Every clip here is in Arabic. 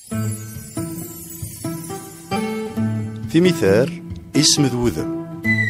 ثمثار اسم ذوذم.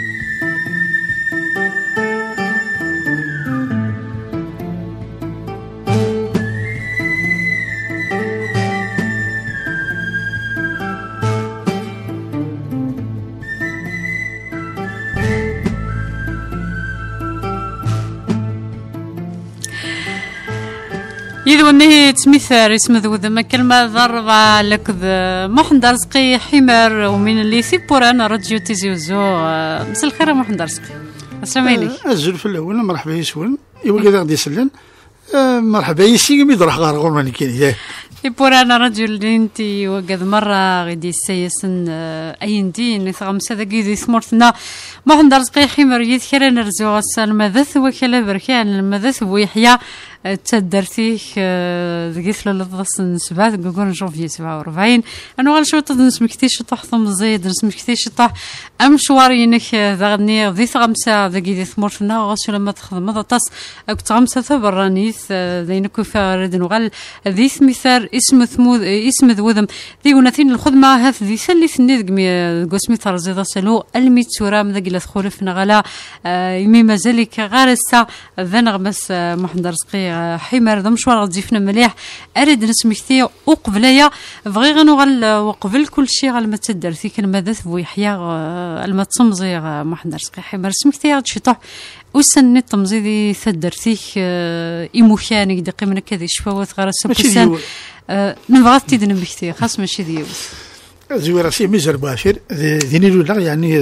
يدوني تمثال اسم ذوذم كلمة ضرب لك محمد رزقي حمار ومن اللي سيبوران راديو تيزي وزو. مساء الخير محمد رزقي. السلام عليكم. أزل في الأول مرحبا يسون يوم كذا غادي يسلن مرحبا يسي ميد راح غار غورماني كاين يبوران راديو اللي انتي وقد مرة غادي سيسن أين دين نثغمس هذا قيد ثمرتنا محمد رزقي حمار يذكر نرزو غسان ماذا وكلا بركان ماذا ويحيى تدرتيك ذقيت له لضص نسبات نقول جونفي 47 انا غنشوط نسمكتي شطح ثم زيد نسمكتي شطح امشوارينك ذغني ذي خمسه ذقي ثمرتنا غسل لما تخدم ضطس كنت خمسه ثبرانيث ذينك فرد نغل ذي ثمثار اسم ثمود اسم ذوذم ذي ونثين الخدمه هذ ذي ثلث ندق قسمي ترزيد سلو الميتورا من ذقي لخولف نغلا يمي مازالك غارسه ذا نغمس محمد رزقي حمار ذا مشوار غتزيفنا مليح اريد نسمكتي وقبليا بغي غنوغل وقبل كل شيء غال ما تدر في كلمه ذات بو يحيى الما تصمزي محمد رزقي حمار سمكتي غاد شي طح وسن تمزيدي تدر فيك ايموكانك دقي من كذا شفاوات غير السبوسان نبغى تيدن بكتي خاص ماشي ديال زويره سي ميزر باشر ذيني ولا يعني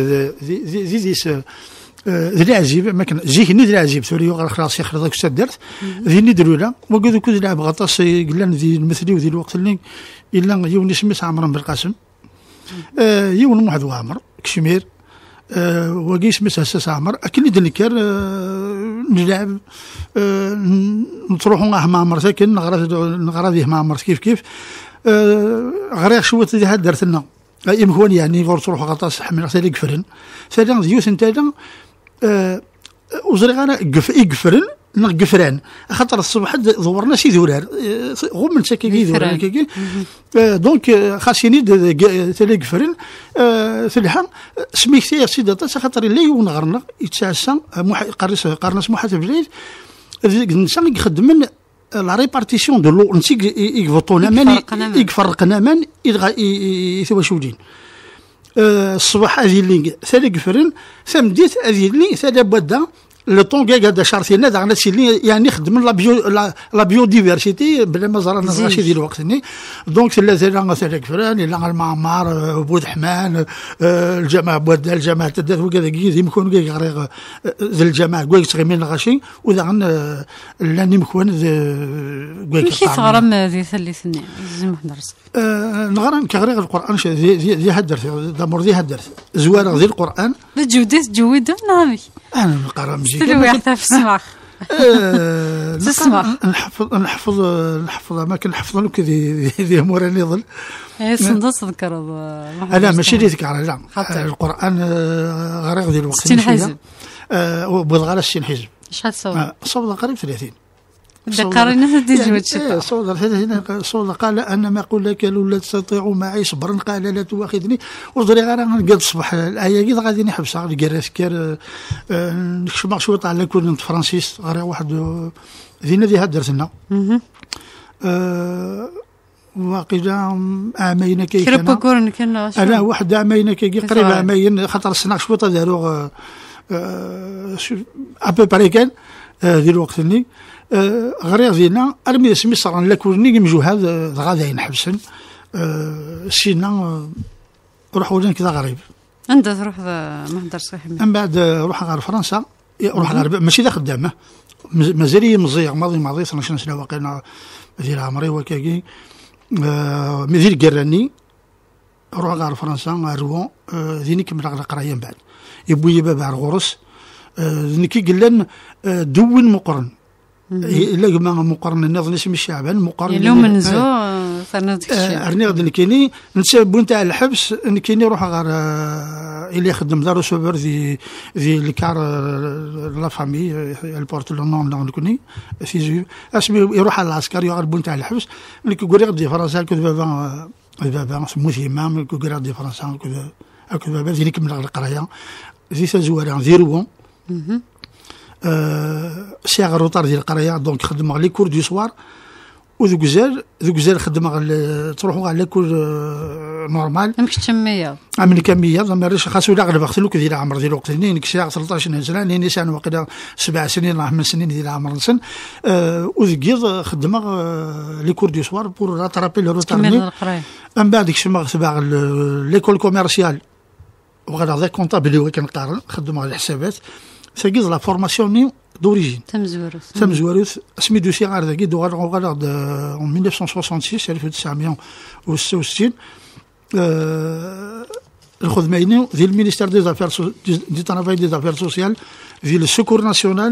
ذي ذي عجيب ما كان جيك ندير عجيب ثوري غير خلاص يخرج داك درت ذي نديرولا وقالوا كل لعب غطاس قلنا ذي المثلي وذي الوقت اللي الا يوني سميت عمرو بن القاسم يون واحد وعمر كشمير وقي سميت اساس عمر اكل دنكر نلعب نروحوا مع عمر ساكن نغرا مع عمر كيف غير شويه ذي درت لنا يمكن يعني غير تروح غطاس حمل ثاني قفرن ثاني ديوث نتاعنا وزري غانا يقفرن نقفران خاطر الصبح دورنا سي دورار غو من ساكي دورار كي دونك خاصني ثاني قفرن ثلحان سميتي سيدي طاس خاطر اللي ونغرنا يتسعسى قرنس محاسب الليل الانسان يخدم لا ريبارتيسيون دو لو نسيك يفوتونا مان يفرقنا مان يتواشودين الصباح هذه اللي ثاني قفرن ثمديت هذه اللي ثاني بدا لو طون كاع هذا شارتينا داغنا سي اللي يعني خدم لا بيو ديفيرسيتي بلا ما زرنا راسي ديال الوقت ني دونك ثلاثه كفران الى المعمار بودحمان الجامعه بودا الجامعه تدات وكذا كي يمكن كاع غير ذا الجامعه كويك تغيمين غاشي وداغن لاني مكون كيف تغرم ذي ثلثني زعما درس نغران كغري القران ذي هدرت دامور ذي هدرت زوار ذي القران بجودت جويد نامي انا نقرا مزيان في السماخ نحفظ ما كنحفظ لك ذي موراني ظل صندوق تذكر لا ماشي اللي تذكر لا القران غير ديال الوقت 60 حزب بغى على 60 حزب شحال صوب صوب قريب 30 ذكرنا هذه الجوج صوت قال انا ما اقول لك لا تستطيع معي صبرا قال لا تؤاخذني وزري غير نقاد الصبح الايه كي غادي نحبسها قراس كير نكشف شويه على كون فرانسيس غير واحد ذينا ذي درسنا واقيلا عامين كي كان انا واحد عامين كي قريب عامين خاطر السنه شويه داروا ابو بري كان ذي الوقت اللي غير دينا ارمي اسمي صار لكوني مجهود غادي نحبسن سينا روح ولين كذا غريب انت تروح ما درس صحيح من بعد روح غير فرنسا روح غير ماشي ذا خدامه مازال مزيغ ماضي 12 سنه واقيلا ديال عمري وكاكي مدير قراني روح غير فرنسا روان ذيني كمل قرايه من بعد يبوي باب على الغرس نكي قلنا دون مقرن إلا ما مقارنة نظن اسم الشعبان مقارنة لو منزو ثاني ارني كيني نسبون تاع الحبس كيني يروح غير اللي يخدم دارو سوبر ذي الكار لا فامي البورت لو نون نكوني في اسمي يروح على العسكر يغربون تاع الحبس اللي كيقول يقضي فرنسا بابا سموث امام كيقول يقضي فرنسا هكذا بابا ذي كمل القرايه ذي سازوارا ذي روون سياغ الروطار ديال القرايه دونك خدم لي كور دو سوار وذوك زال خدم تروحوا على كور نورمال مش كميه من كميه زعما ريش خاصو لا غير بختلو كذي عمر ديال الوقت نين كساع 13 سنه نين سنه وقيلا 7 سنين راه 8 سنين ديال عمر سن وذكيض خدم لي كور دو سوار بور راترابي لو روتار من بعد كشما تبع ليكول كوميرسيال وغير هذا كونطابل اللي كنقارن خدم على الحسابات ساكيز لا فورماسيون دوريجين تمزوروث سمي دوسي غير ذاكي دوغال اون 1966 الخدمه ديال المينيستير دي زافير دي ترافاي دي زافير سوسيال ديال السكور ناسيونال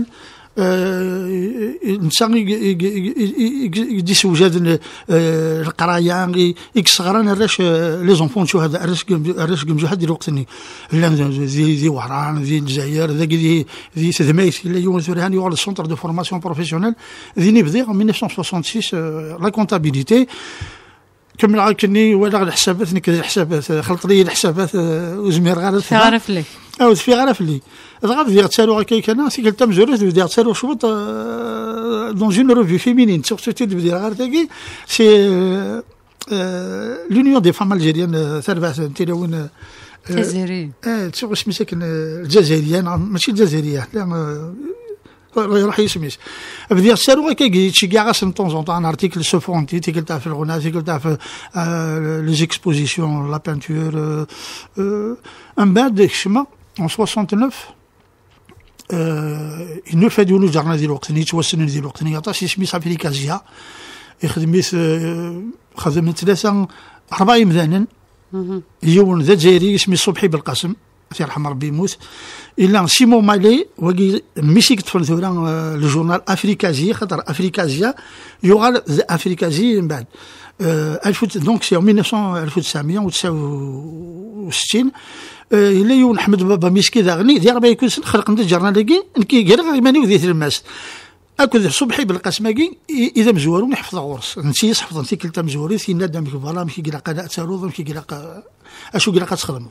الانسان يدي سوجاد القرايه يكسغران الراش لي زونفون شو هذا الراش كمجو حد الوقتني ذي وهران ذي الجزائر ذي تدميت اللي يوم ثورهان يوغ السونتر دو فورماسيون بروفيسيونيل ذي نبدي en 1966 لا كونتابيليتي كمل عاكني ولا الحسابات نكذا الحسابات خلط لي الحسابات وزمير غير في غرف لي في غرف لي غادي دير تسالو هكا كان سي قلت مزورت دير تسالو شوط دون جون روفي فيمينين سورتو دير غير تاكي سي لونيون دي فام الجيريان ثلاث تيلون جزائريين تشوف واش مساكن الجزائريين ماشي الجزائريه لا راح يسميش بدي تسالو هكا شي كاع غاس طون زون طون ارتيكل سو فونتي تيكل تاع في الغناء تيكل تاع في لي زيكسبوزيسيون لا بانتور من بعد شما en 69 ينوفا ديالو جارنا ديال الوقت يتوسن ديال الوقت يعطاش يسمي افريكازيا يخدميت خدم 4 مذانا يوم ذا جزائري اسمي صبحي بالقاسم يرحم ربي يموت الا سيمون مالي وكي ميسي كتفل ثورا لو جورنال افريكازيا خاطر افريكازيا يغال افريكازي من بعد دونك سي 1969 الا يون احمد بابا مسكي ذا غني ديال ربي يكون خلق ند الجرنالكي نكي غير غيماني وذيت الماس اكو صبحي بالقسماكي اذا مزورون يحفظ غورس نسي يحفظ نسي كلتا مزوري في نادم في فوالا مشي كيلا قناه تاروض مشي كيلا اشو كيلا تخدم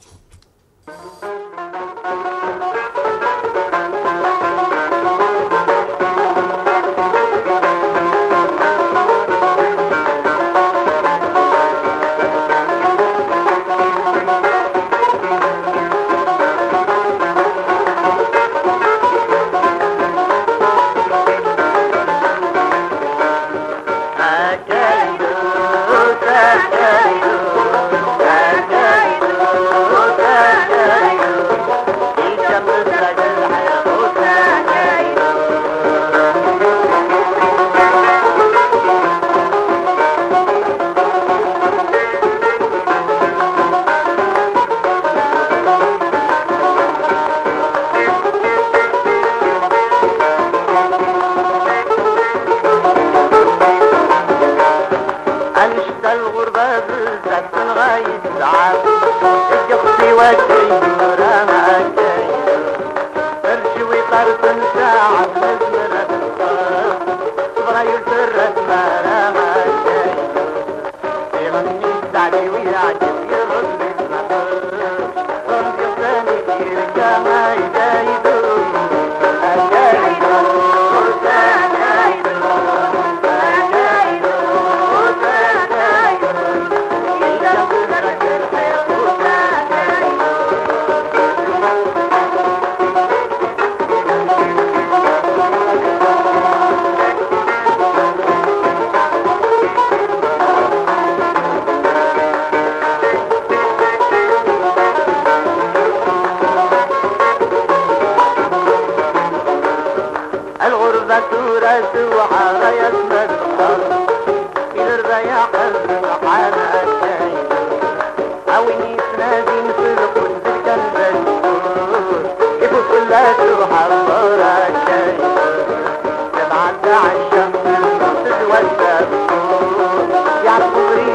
يعرفوا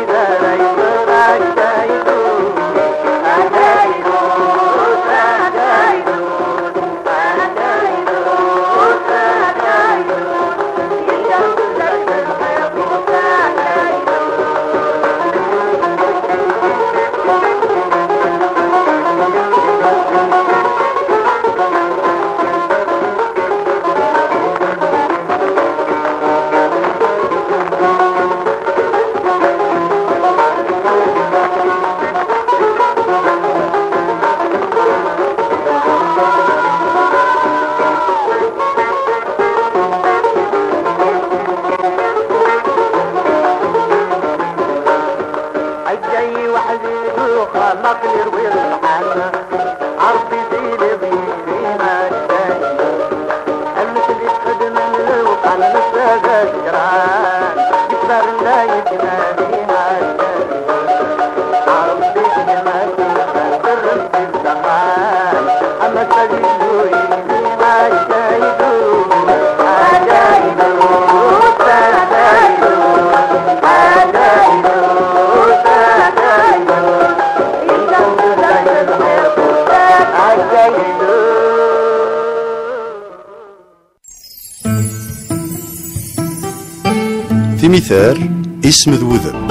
مثال اسم ذو ذم.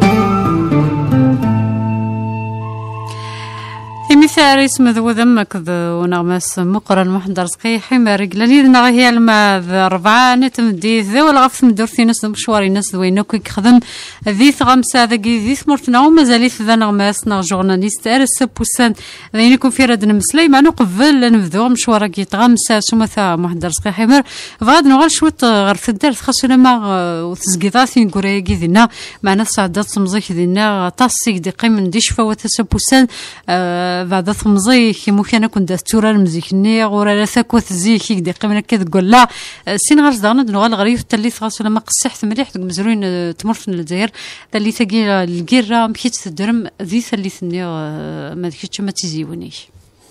مثال اسم ذو ذم كذ ونغمس مقرن محضر سقي حمار قلني نغي الماء ذربعة نتمدي ذو الغف مدورتي ناس مشواري ناس ذوينو كي خدم ذي ثغمسة ذاكي ذي ثمرتنا ومازاليت ذا نغمس نغ جورناليست ارس بوسان ذين يكون في راد المسلي مع قبل نبذو مشوارا كي تغمسة سمثا محضر سقي حمار فغاد نغال شويت غرف الدار خاصنا ما وتسقيطات نقول كي ذينا معنا صعدات مزيك ذينا طاسيك دي قيم دي شفا وتسبوسان بعد ثمزي كي كان كنت دستورا المزيكني غورا ثاكوت زيكي دي قيمنا كذا تقول لا سين غرز دغنا نغال غريف تلي ثغاس لما قصحت مليح مزروين تمرفن الجزائر اللي تاقي الكيرا مشيت تدرم ذي ثلي ثني ما ديكش ما تزيونيش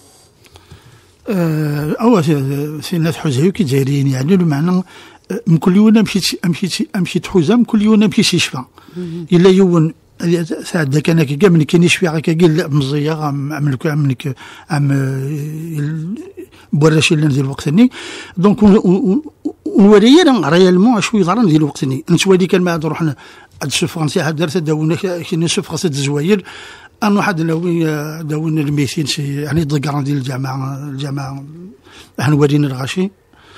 أول سي الناس حوزايو كي جايرين يعني بمعنى من كل يوم مشيت حوزه من كل يوم مشيت يشفى الا يوم ساعد كان كي من كاين يشفي كي قال مزيه عملك بوراشي اللي ندير وقتني دونك ورينا ريالمون شوي ضرر ندير وقتني نتوالي كان ما نروح هاد السفرنسي هاد درت داونا كاين سفرة الزواير انا واحد داونا الميسين يعني ضقران ديال الجامعه احنا ورينا الغاشي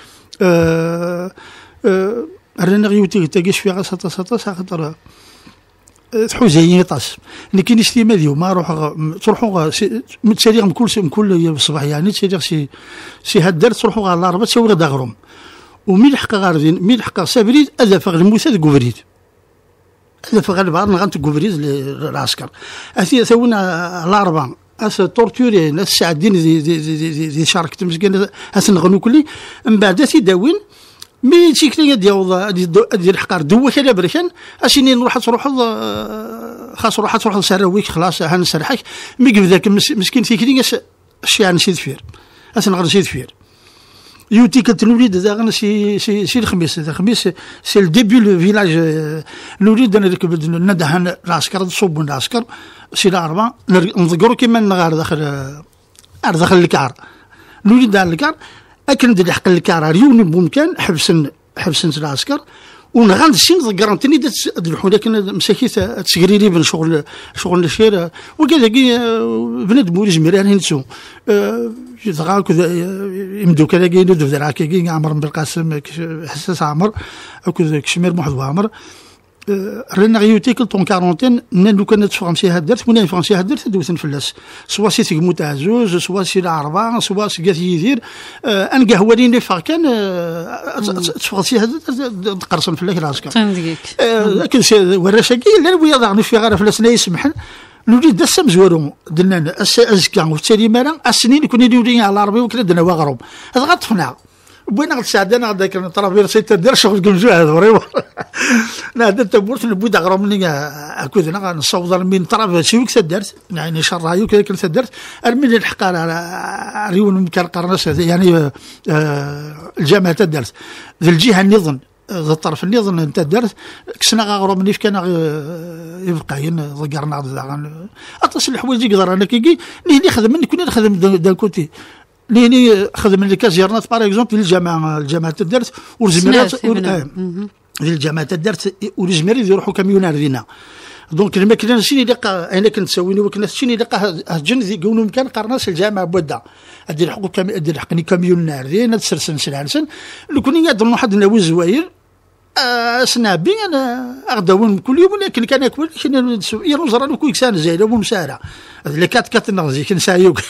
رانا غيوتي تاكيش فيها سطا خاطر تحوزايين طاس اللي كاين اجتماع اليوم تروحوا متسالي من كل صباح يعني تسالي سي هاد الدار تروحوا على الاربعه تساوي غدا غروم ومين حق غاردين مين حق سابريد اذا فغ الموسى كوفريد اذا فغ البعض نغنت كوفريد العسكر اثي ثونا الاربعه اس تورتوري ناس ساعدين دي شاركت مسكين اس نغنو كلي من بعد تيداوين مي تيكلي ديال الحقار دوا كذا بركان اشيني نروح خاص تروح سراويك خلاص هنسرحك مي كيف ذاك مسكين تيكلي اش يعني سيد فير اس نغني سيد فير يوتي كتنولد ذا سي الخميس سي الديبي لو فيلاج نولد انا ركب ندهن العسكر نصوب العسكر سي الاربعه نذكروا كيما نغار داخل الكار نولد على الكار اكن ندير حق الكار ريوني بمكان حبسن العسكر ونغنسي ذكرتني الحوله كان مساكيت تسكريري بن شغل الشير وكذا بنادم ولي جميل يعني نسو يتغاك يمدو كذا كاين دو ذراك كاين عمر بن القاسم حساس عمر كذا كشمير محمد عمر رنا غيوتيكل طون كارونتين لو كانت فرنسي هادرت ولا فرنسي هادرت دوثن فلاس سوا سي تيموت عزوز سوا سي العربه سوا سي قاس يدير ان قهواني اللي فا كان فرنسي هادرت قرصن فلاك العسكر لكن وراشاكي لا ويا ضعني في غير فلاس لا يسمحن نولي دسا مزورو دلنا ازكا وبالتالي مالا السنين كنا نولي على العربي وكنا دنا واغروم هذا غطفنا بوين غتساعدنا هذاك الطرافير سيت دير شغل كنجو هذا فريمون لا درت بورت نبود اغرم مني اكود انا نصوض من طرف شي وكس درت يعني شرايو كذا كنت درت ارمي الحق على ريون مكان قرناس يعني الجامعه درت ذي الجهه النظام ذا الطرف النظام انت درت كسنا غرم مني كان يبقى ذكرنا اتصل الحوايج يقدر انا كي اللي خدم مني كنا نخدم دا كوتي ليني خدم لي كازيرنات باغ اكزومبل الجامعه الدرت والزميرات الجامعه الدرت والزميرات يروحوا كاميونار دينا دونك ما كنا شنو لقى انا كنت سويني وكنا شنو لقى الجن يقولوا مكان قرناس الجامعه بودا ادير حقوق ادير حقني كاميونار دينا تسرسن سلالسن لو كنا يضرب واحد ناوي زواير سنابي انا اغداون كل يوم ولكن كان ياكل كنا ينزر له كل سنه زايده ومساره اللي كات نغزي كنسايوك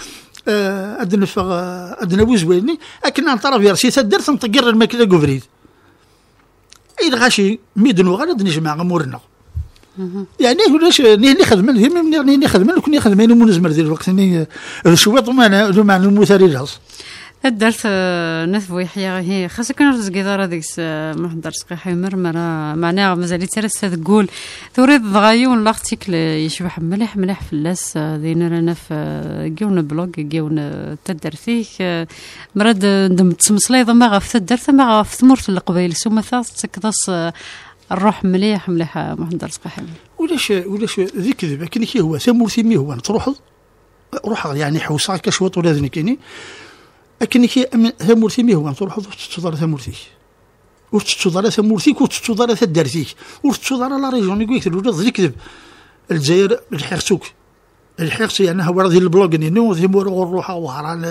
ادنا وزويني لكن عن طرف يرسي تدرت نطقر الماكله كوفريد اي غاشي ميدن وغاد نجمع امورنا يعني ولاش ني خدمن ني خدمن كوني خدمين منزمر ديال الوقت ني شويه ما المثالي جاز درت نثبو يحيى هي خاصك نرزق دار هذيك محضر سقي حمر معناها مازال ترى تقول تريد ضغايون لاختيك يشبح مليح مليح في اللاس دينا رانا في جيون بلوغ جيون تدر فيه مراد ندم تسمسليض ما غاف تدرت ما غاف ثمرت القبيل سوما ثاث تكدص الروح مليح مليح محضر سقي حمر ولاش ذيك كذب كي هو ثمورتي مي هو تروح روح يعني حوصا كشوط ولا ذنكيني لكن كي ثمورتي مي هو تروح تتصدر ثمورتيك وتتصدر ثمورتيك وتتصدر ثدرتيك وتتصدر لا ريجون يقول لك الولاد يكذب الجزائر الحرتوك الحرت يعني هو راه ديال البلوغ نينو ثمور الروحه وهران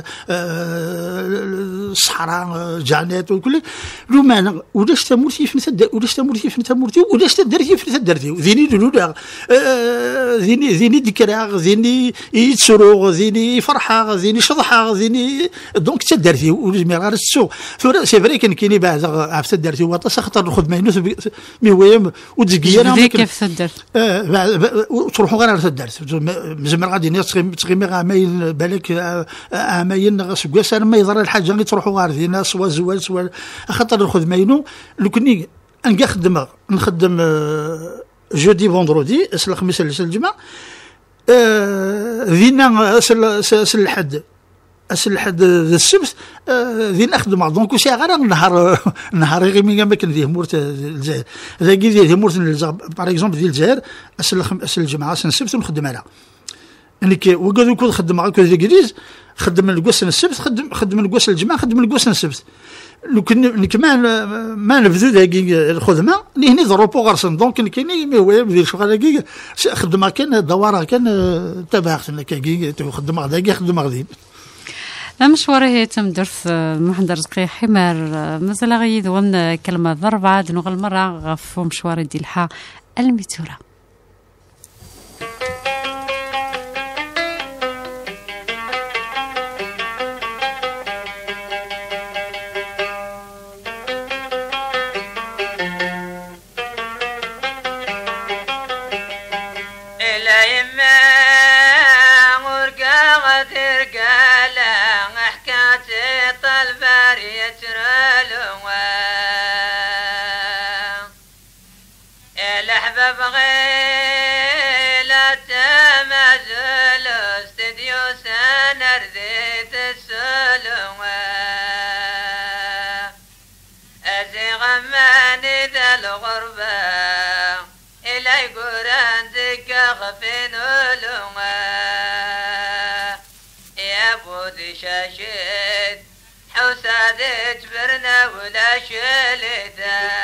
الصحراء جانات وكل رومان ولاش ثمورتي في ثدر ولاش ثمورتي في ثمورتي ولاش تدرتي في ثدرتي ذيني دلولا ذيني ذكرى ذيني يتسرو ذيني فرحه ذيني شضحه ذيني دونك تدرتي وجميع غير السوق سي فري كاينين بعد عرفت تدرتي وطاس خطر ناخذ ماينوس مي هو وتزكيه كيف تدرت وتروحوا غير على تدرت زعما غادي ناس تغيمي عامين بالك عامين سكواس ما يضر الحاجه اللي تروحوا غارزين سوا زوال سوا خاطر ناخذ ماينو لو كني نخدم جودي فوندرودي الخميس الجمعه ذينا الحد الحد السبت ذي نخدم دونك وسي غير نهار غير ما كان فيه مورت الجزائر ذا كي فيه مورت باغ اكزومبل ديال الجزائر الجمعه السبت نخدم عليها يعني كي وقعدوا يكون خدم معاك الانجليز خدم القوس السبت خدم القوس الجمعه خدم القوس السبت لو كان ما نبذو داكي الخدمه اللي هنا ضروبو غرسن دونك كاين هو يدير شغل داكي خدمه كان دواره كان تبعتنا كي خدمه داكي خدمه غادي المشوار هي تم درس محضر سقي حمار مازال غيد ون كلمه ضربه دنو المره غف مشوار ديال الحا الميتوره شاشد حوسادت برنا ولا شلدا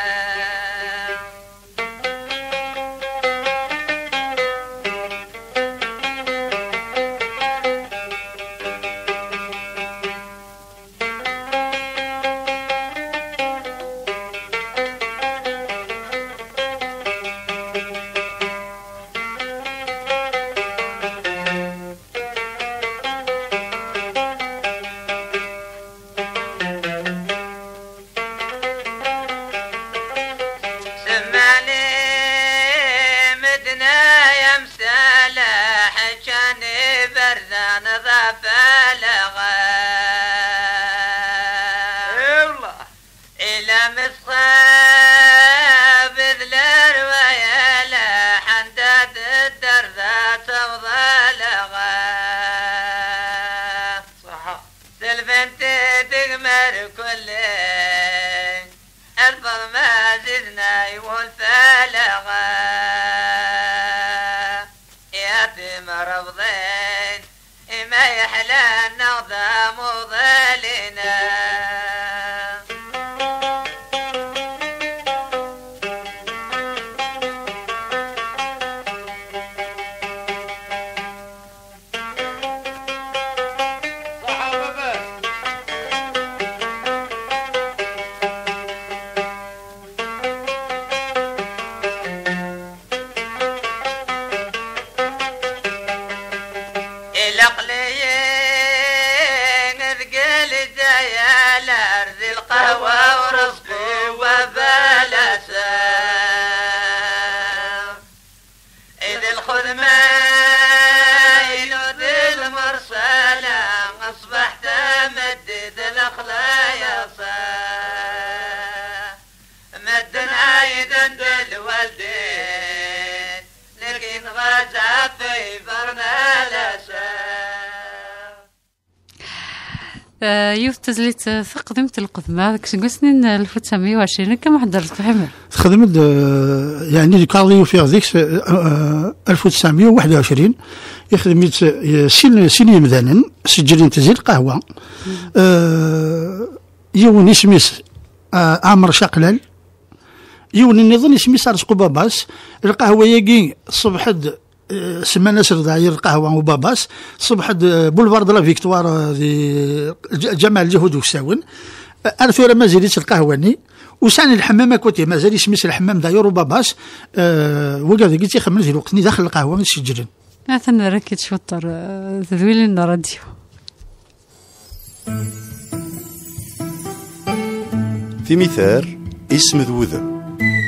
العقلية نذقل الديالة خذ ما يلود المرسلة أصبحت مدد الأخلايا مدنا يدن بالوالدين لكن غزا في برنا يوث تزليت تقدمت القدمة كنت سنين 1920 كم حضرت حمل خدمت يعني كارليو في ذيك 1921 يخدمت سين مذانا سجلين تزيل قهوة يوني سميس عمر شقلال يوني نظن سميس رزقو باباس القهوة يجي الصبح سمانا سرداير القهوة وباباس صبح بولفارد لا فيكتوار دي جمع الجهود وساون أرثورة ما زالت القهواني وسعني الحمام كوتي ما زال يسميس الحمام داير وباباس وقاعد قلت يخمن في الوقت داخل القهوة نسجلن أثنى ركض شوطر تذويل راديو في مثال اسم ذوذم.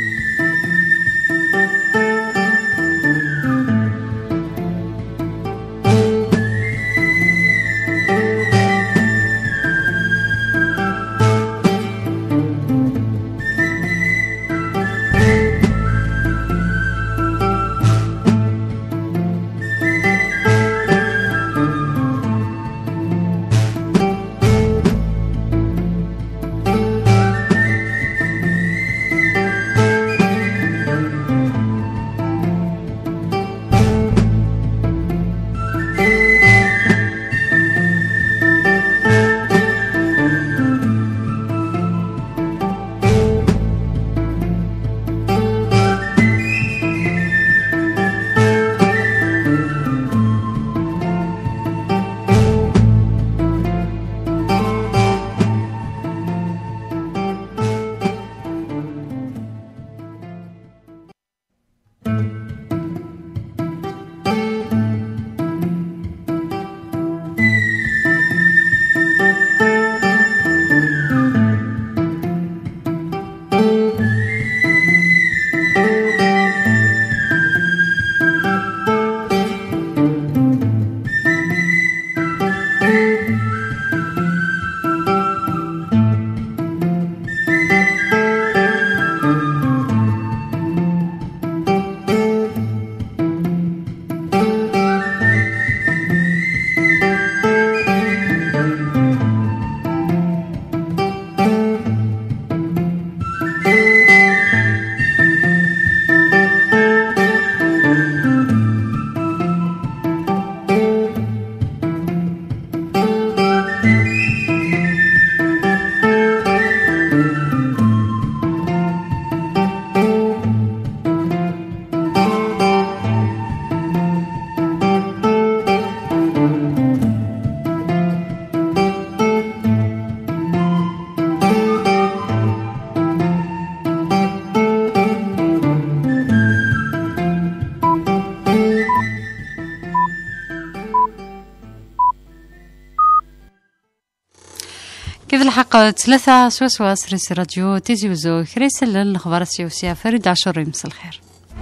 كيف الحق 3 سوسوا سريس راديو تيزي وزو كريس الأخبار السياسية فريد عاشوري مساء الخير.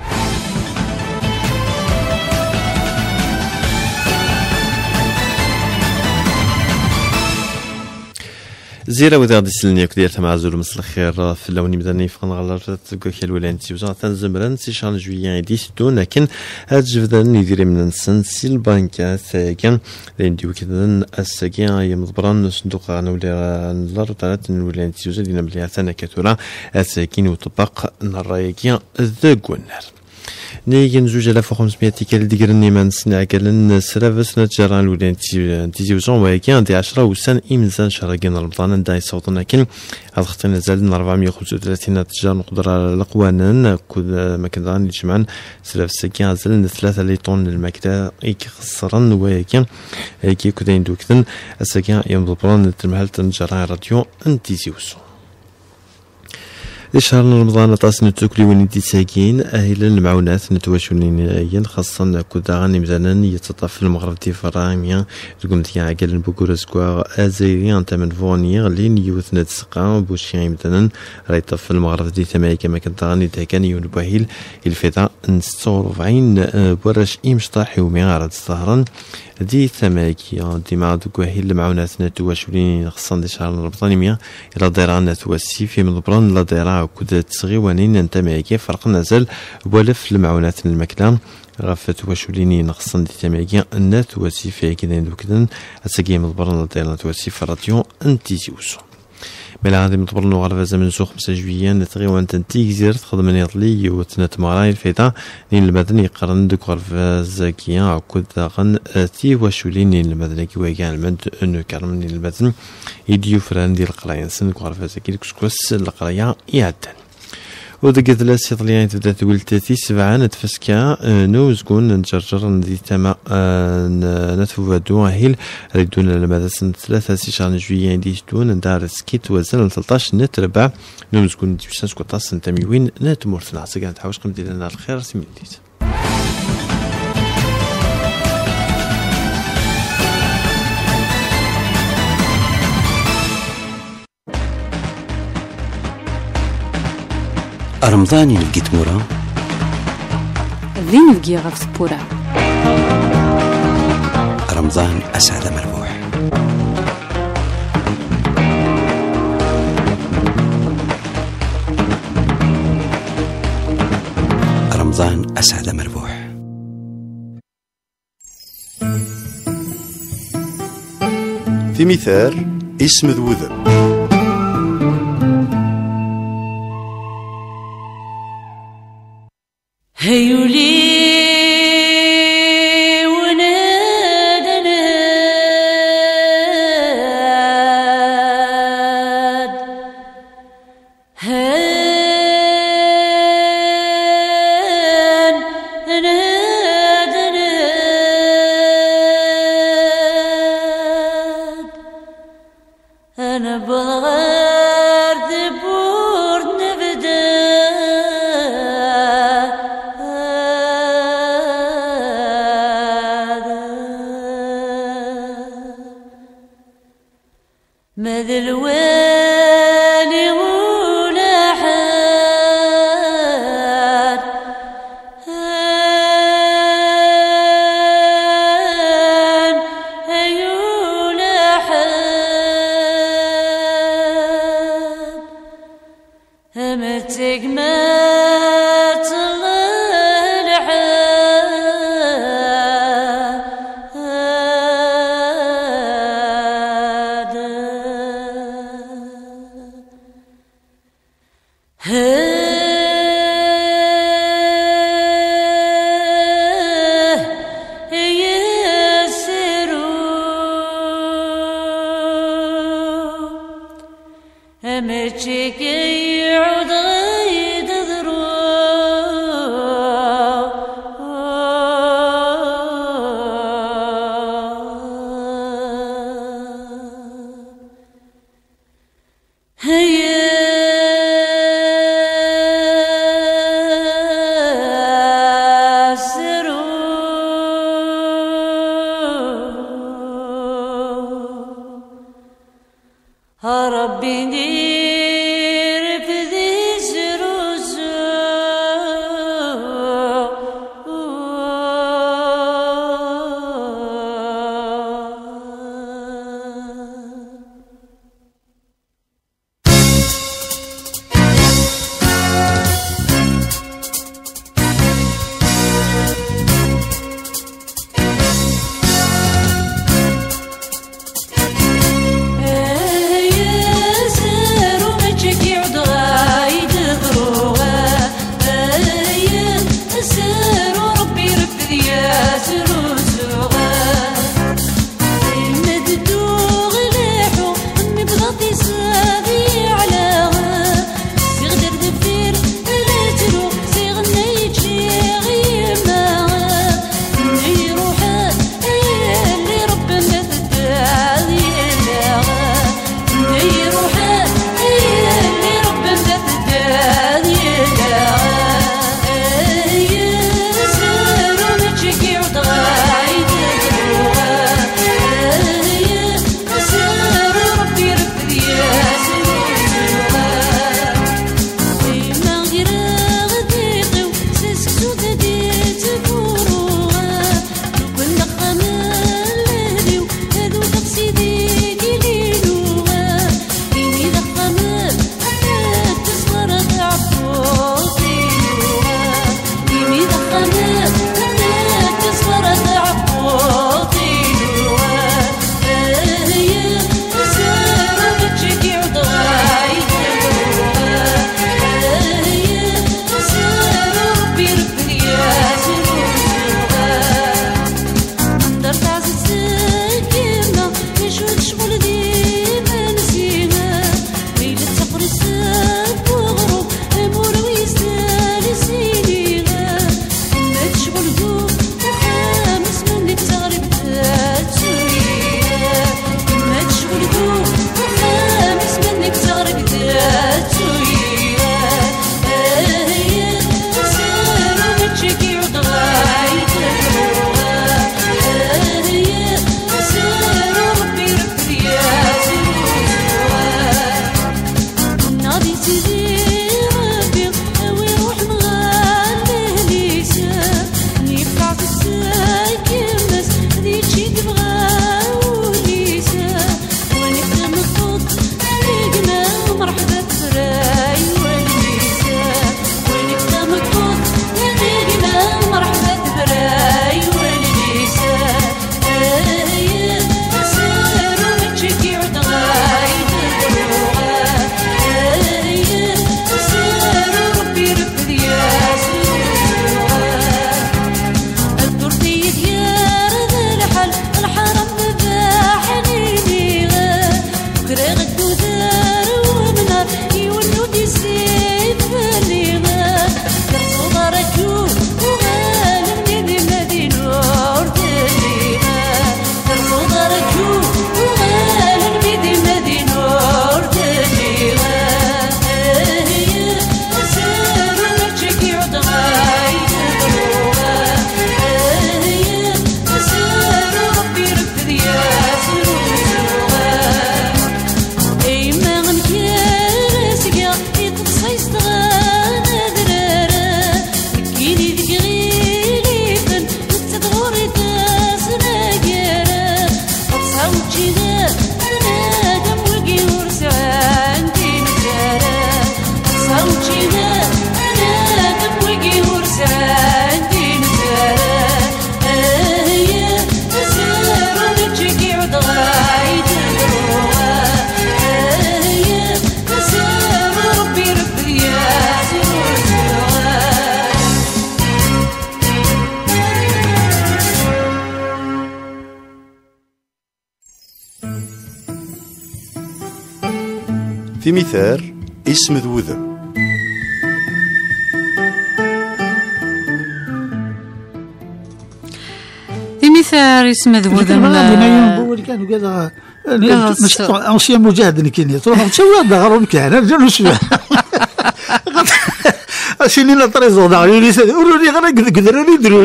زيرا وذا ديسلني كدير تمازور مساء الخير في اللون مدني فقنا غلطت كل ولانتي وزا تنزمرن سي شان جويان ديستو لكن هاد جفدان يدير من السن سي البنكا ثاكن لنديو كذا الساكين يمضبران صندوق انا ولا نلر ثلاث ولانتي وزا دينا بلي ثنا كثره الساكين وطبق نرايكين ذا غونر نيجن 2500 كيل ديجرني من سنة كلن سرافس نتجران الولين تيزيوزون ويكين دي 10 وسن إمزان شرقين رمضان داي صوتنا كل هذا خطينا زال 435 نتجار نقدر لقوانا كود مكدان يجمعن سرافس كين زال 3 ليطون المكدا إيك خسرن ويكين إيكي كودين دوكتن السكين يمضبران المحل تنجران راديو انتيزيوزون دي شهر رمضان طاس نتوكلي ونيدي ساكين أهلا المعونات نتواشونين خاصة كودا غاني مزانا يتطف في المغرب دي فراميا تقوم تيا عقل بوكورا سكوار أزيري أنت من فونيغ لين يوثنا تسقا بوشي مثلا رايطف في المغرب دي ثمايا كما كنت غاني تاكان يونباهيل الفتا نستور عين بورش إمشطاح يومي غارد الظهران دي ثماكي دي مع دوكوهيل المعونات نتواشونين خاصة دي شهر رمضان ميا إلى ديران نتواسي في مضبران لا ديران كود تصغيوانين نتماكي فرق نزل ولف المعونات المكلام غفت وشوليني نقصن دي تماكي النات وسيفي كذا دوكدن اساكي مضبرن ديال تواسي في راديو انتي زيوسو ملا غادي مضبرن وغرفه زمن سوق 5 جويان نتغيوان تنتي زير تخدم يطلي وتنت مراي الفيتا نين المدني يقرن دوك غرفه زكيه كود غن تي وشوليني المدني كي كان المد انه كرمني المدن يديو فران ديال القرايه سن غرفه زكيه كسكس القرايه يعدل ودقت ثلاث طليان تبدا تقول تاتي سبعة نتفسكا نوزكون نجرجر ندي تما نتفادو هيل ردون لماذا سنة 3 شهر جوية ديستون ندار سكيت وزن 13 نتربع نوزكون ديوشان سكوطاس نتميوين نتمورثنا عساكا نتحوش قمتي لنا الخير سميليت رمضاني لقيت مورا ذين لقي غف سبورا رمضان أسعد مربوح رمضان أسعد مربوح في مثال اسم ذو ذم هيولي ونادنا هان نادنا أنا بغار دبور نبدا ماذا الوالي ولا حد هان أيولا حد أمتك ما أمتك يعود غيد ربي نير في ذي سروسو تيميثار اسم ذوذم. تيميثار اسم ذوذم. كانوا كذا مش انسيان مجاهد كاين تروح تسوى دغرو كان رجال نسوا سيني لا تريزو دا يقولوا غير قدروا يديروا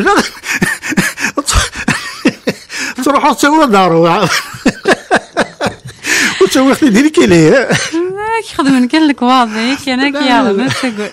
تروحوا تسوى دارو وتسوي اختي ديري كاين يخدم كان لك واضح انا كيعلم تقول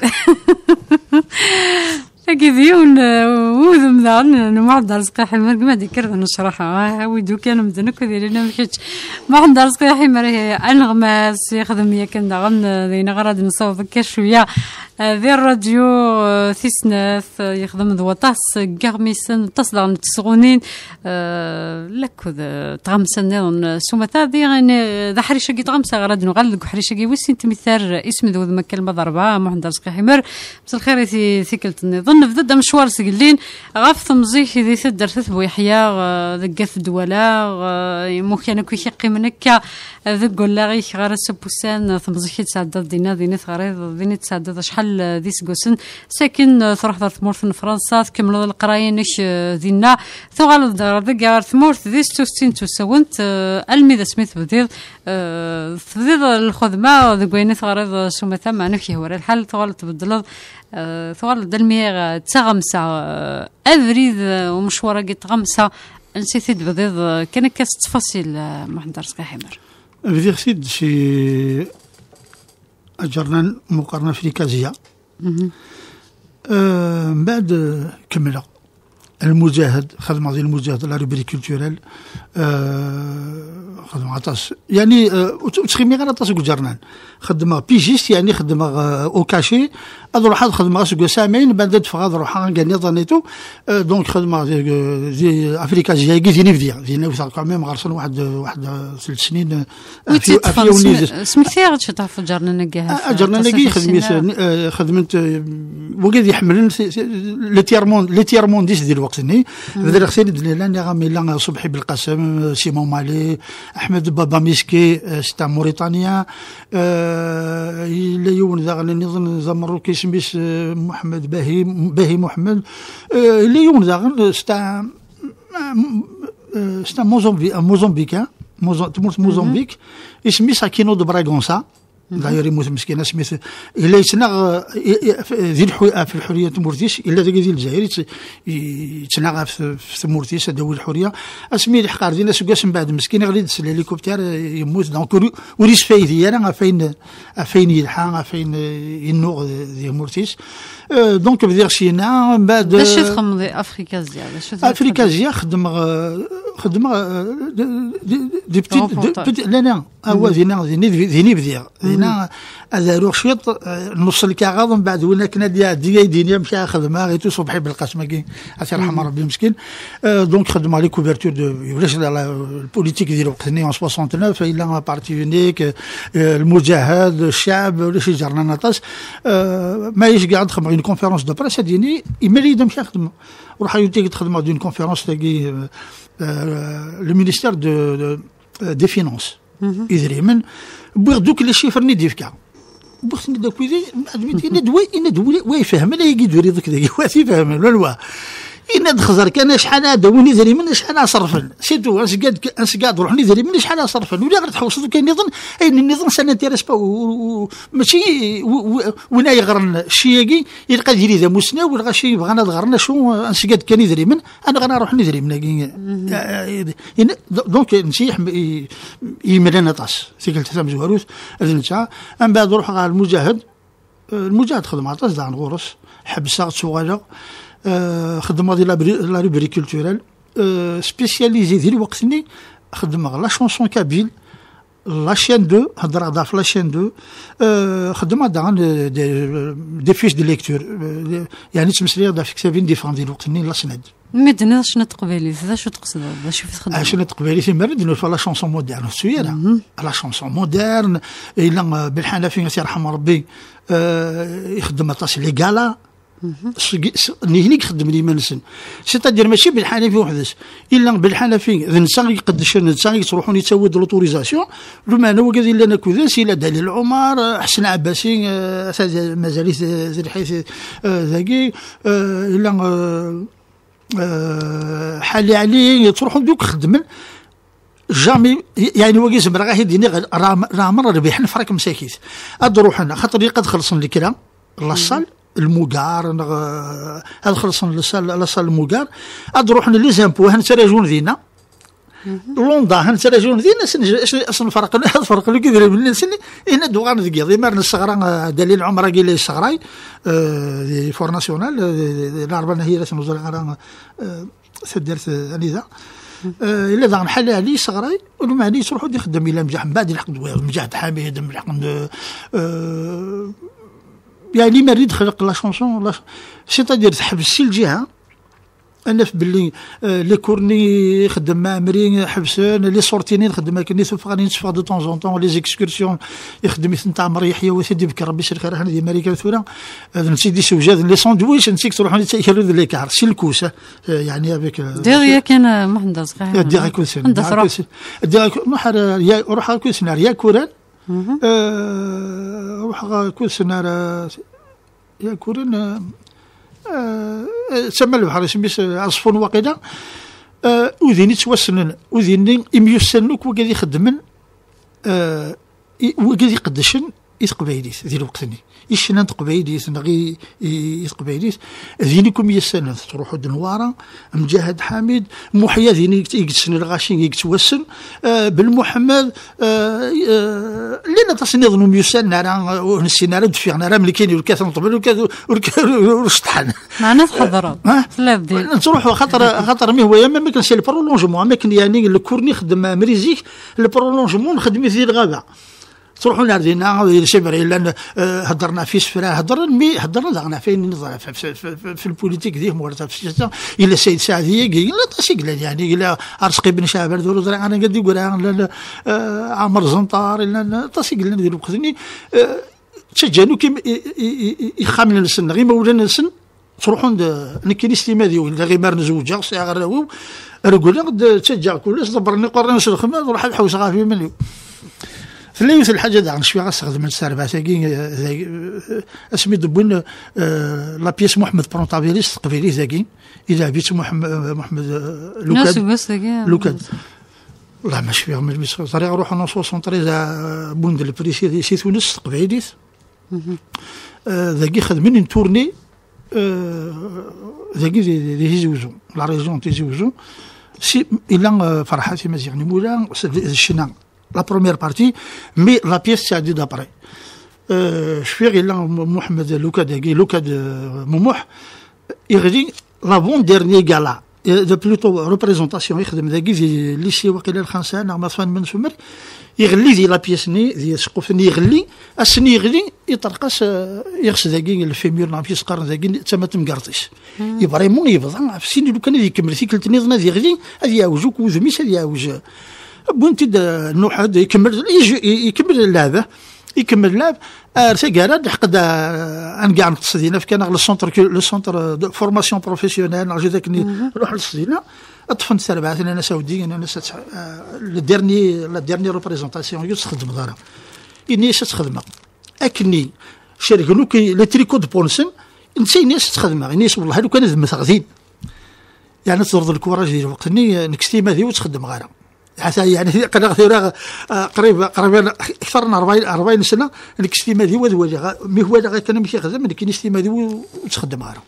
كيديون وذم دان ما عند رزق حمر ما ذكرت انا صراحه ويدو كان مدنك ديالنا مشيت ما عند رزق حمر انغماس يخدم يا كان دغن دينا غراد نصوب شويه ذي الراديو ثيسناث يخدم ذوطاس كارميسن تصدر تسغونين لك تغمسن سومتا دي غن ذا حريشه كي تغمس غراد نغلق حريشه كي وسين تمثال اسم ذو مكان ضربه ما عند رزق حمر بس الخير ثيكلت نظن بدا مشوار سقلين غاف تمزيح ذي تدر تثبو يحيى ذقات الدولا ممكن كي يقي منك ذق ولا غي غير السبوسان تمزيح تسعدد دينا ثغريض دينا تسعدد شحال ذي سكوسن ساكن تروح دار ثمورث فرنسا تكملوا القرايه نش دينا ثغال ذق ثمورث ذي ستوستين تسونت الميدا سميث بدير تبديض الخدمه ذق وين ثغريض سمثا ما نفي هو الحل ثغال تبدل ثغال دلميغ تغمسه افريد ومشوار قيت غمسه نسيت بديض كان كاس تفاصيل محمد رزق حمر بدير سيد شي أجرنا مقارنة فريكازية بعد كملة المجاهد خدم عظيم المجاهد لا روبري كولتورال خدم عطاس يعني تخيمي غير عطاس جرنان خدم بيجيست يعني خدم اوكاشي اروح خدم سامين بعد دفع اروح غاني ظنيتو دونك خدم زي افريكا جاي ديني فديا وصل كامل غرسن واحد 3 سنين في سميتي تعرف جرنا نقاها جرنا نقي خدمت وقد يحملن لي تيرمون ديس ديال وقتني بدر خسير دليلان غامي لا صبحي بالقاسم سيمون مالي احمد بابا ميسكي ستا موريتانيا اللي يون ذا نظن زمرو كيسميس محمد باهي محمد اللي يون ذا ستا موزمبيك موزمبيك اسمي ساكينو دو براغونسا داير يموت مسكين سميت الا يتناغ في الحريه تمورتيس الا ديال الجزائر يتناغ في مورتيس داوي الحريه اسمي الحقار ديالنا سكاس من بعد مسكين غادي يدس الهليكوبتر يموت دونك وريش فايدي انا فين يلحق فين ينوغ ديال مورتيس دونك بدير شينا من بعد باش تخمضي افريكازيا خدم دي بتيت لا هو ذيني بدير هنا هذا روح شيط نص الكاغاض من بعد ولا كنا ديني مشى خدمه غير صبحي بالقسمه كي الله يرحم ربي مسكين دونك خدم على كوفرتور دو ولاش البوليتيك ديال وقتني 69 الا بارتي يونيك المجاهد الشعب ولا شي جرنا نطاس ما يجي قاعد خدم اون كونفيرونس دو بريس ديني يمريد مشى خدمه وراح يجي تخدم دون كونفيرونس تاعي لو مينيستير دي فينانس يدري من بغدوك لي شيفر نديفكا بغتني داك ويدي ندوي ويفهم لا يقدر يدك ذاك واسي فهم لا لا إن دخزر كان شحال داوني ذري من شحال صرفن سيتو أسقاد روح ذري من شحال صرفن ولا غير تحوصل كان نظن أي النظام سنتيرس با ماشي ونا يغرن الشياقي يلقى ديري ذا مسنا ولا شي بغانا غرنا شو أسقاد كان ذري من أنا غنا نروح نذري من دونك نسيح يمرنا طاس سيكل تسام زواروس أذن تاع من بعد نروح على المجاهد خدم على طاس دان غورس حبسه صغيره خدمة ديال لا روبري كولتورال سبيسياليزي ديال وقتني خدمة لا شونسون كابيل لا شين 2 هضر هضر في لا شين 2 خدمة دان دي فيش دي ليكتور يعني تمثيليه دا فيكسافين ديفون ديال وقتني لا سند مدنا شنو تقبلي ذا شو تقصد ذا شو تخدم شنو تقبلي في مرد نو لا شونسون مودرن سويره لا شونسون مودرن الا بالحنفي الله يرحم ربي يخدم طاس لي غالا نيني يخدم لي منسن سيتادير ماشي بالحنفي وحدس الا بالحنفي ذا نسا يقدش نسا يروحون يتسود لوتوريزاسيون لما انا وكذا لنا كذا سيلا دليل عمر حسن عباسي مازال ذي الحيث ذاكي الا حالي عليه تروحون دوك خدمن جامي يعني وكيز مرغا هيديني راه مره ربيحنا فرق مساكيت ادروح انا خاطر قد خلصن الكلام لاصال الموغار هاد خلصن لاصال الموغار ادروح لي زامبو هنتراجون دينا لوندا هنتراجون دينا اصلا الفرق اللي كيدير من سني هنا دوغان ديال ديما الصغرى دليل عمر قال لي الصغراي دي فور ناسيونال الاربعه هي رسم وزاره سدرت انيذا الا ذا نحل عليه صغراي ولو ما عليه تروحوا يخدم الى مجاح من بعد يلحق مجاح حميد ملحق يعني ما ريد خلق لا شونسون سيتادير تحبسي الجهه انا في باللي لي كورني خدم مع مرين حبسان لي سورتيني نخدم كني غادي نتفق دو طون زون طون لي زيكسكورسيون يخدم تاع مريح يا وسيدي بك ربي يشري خير هذه امريكا ثورا نسيدي سوجاد لي ساندويش نسيك تروحوا تاكلوا لي كار سي الكوسه يعني هذاك دير كان محمد صغير دير كوسن دير روح كوسن يا كوران روح كوسن يا كوران تسمى البحر سميت عصفور واقيلا وذيني توسنن وذيني يميسنوك وقاعد يخدمن وقاعد يقدشن يتقبايليت ذي الوقتني يشنا تقبايليت نغي يتقبايليت ذينكم يسنن تروحوا دنواره مجاهد حامد محيا ذيني يكتسن الغاشين يكتوسن بالمحمد لنا تصنيض نو يسن راه ونسينا راه دفينا راه ملي كاين الكاث نطبل ورشطحن معنا تحضروا لا بدي تروحوا خاطر مي هو ما كانش البرولونجمون ما كان يعني الكورني خدم مريزيك البرولونجمون نخدم في الغابه تروحوا ناردينا شبري لان هضرنا في سفره هضرنا دغنا فين في البوليتيك ديال مورتا في السياسه الا السيد سعديه قال لا تسقل يعني الا ارزقي بن شعبان دور انا قد يقول عمر زنطار الا تسقل نديرو بخزني تشجعوا كي يخامل السن غير مولانا السن تروحوا نكيني استمادي ولا غير مار نزوجها غير رجل تشجع كلش دبرني قرن نشرخ ما نروح الحوس غافي مني ثلاث الحاجه داع شويه غنستخدم السربع ساكين اسمي دبون لا بيس محمد برونطابيليس قبيلي زاكين الى بيت محمد لوكاد والله ما شويه من طريقه نروحوا نوصلوا 73 بوند البريسي سي تونس قبيليت ذاكي خدمني نتورني ذاكي دي زوزو لا ريجون تي زوزو سي الا فرحاتي مزيان مولا الشنا la première partie, mais la pièce c'est à dire d'après. Je suis là, Mohamed Loukad Moumouh, il dit l'avant-dernier gala, de plutôt représentation, il dit lycée Wakil al-Khansan, Armafan Ben Soumer, il lit la pièce, il scoufni, il lit, asni il lit, il tarqas, il s'dagin, le fémur, la pièce qarn, ça m'a t'mgartis. Il vraiment, il va, si nous connaissons que le cycle tenir dans il lit, il y a oujou, ou zemi, il y a oujou. بنتي نوحد يكمل اللعبه يكمل اللعب سيقارد حقد نقع نقصدينا في كان لو سونتر دو فورماسيون بروفيسيونيل نرجو ذاك نروح للصدينا اطفن سربعه انا سعودي انا لا ديرني ريبريزونطاسيون يستخدم دارا اني تخدم اكني شركه لو كي لي تريكو دو بونسن نسي ناس تخدم اني والله لو كان مثغزين يعني ترد الكوراج ديال وقتني نكستي ما ذي وتخدم غيرها حتى يعني قريبا اكثر من 40 سنه الاستيمه دي ولا مي هو غير كان ماشي خدام لكن الاستيمه دي وتخدم غيرها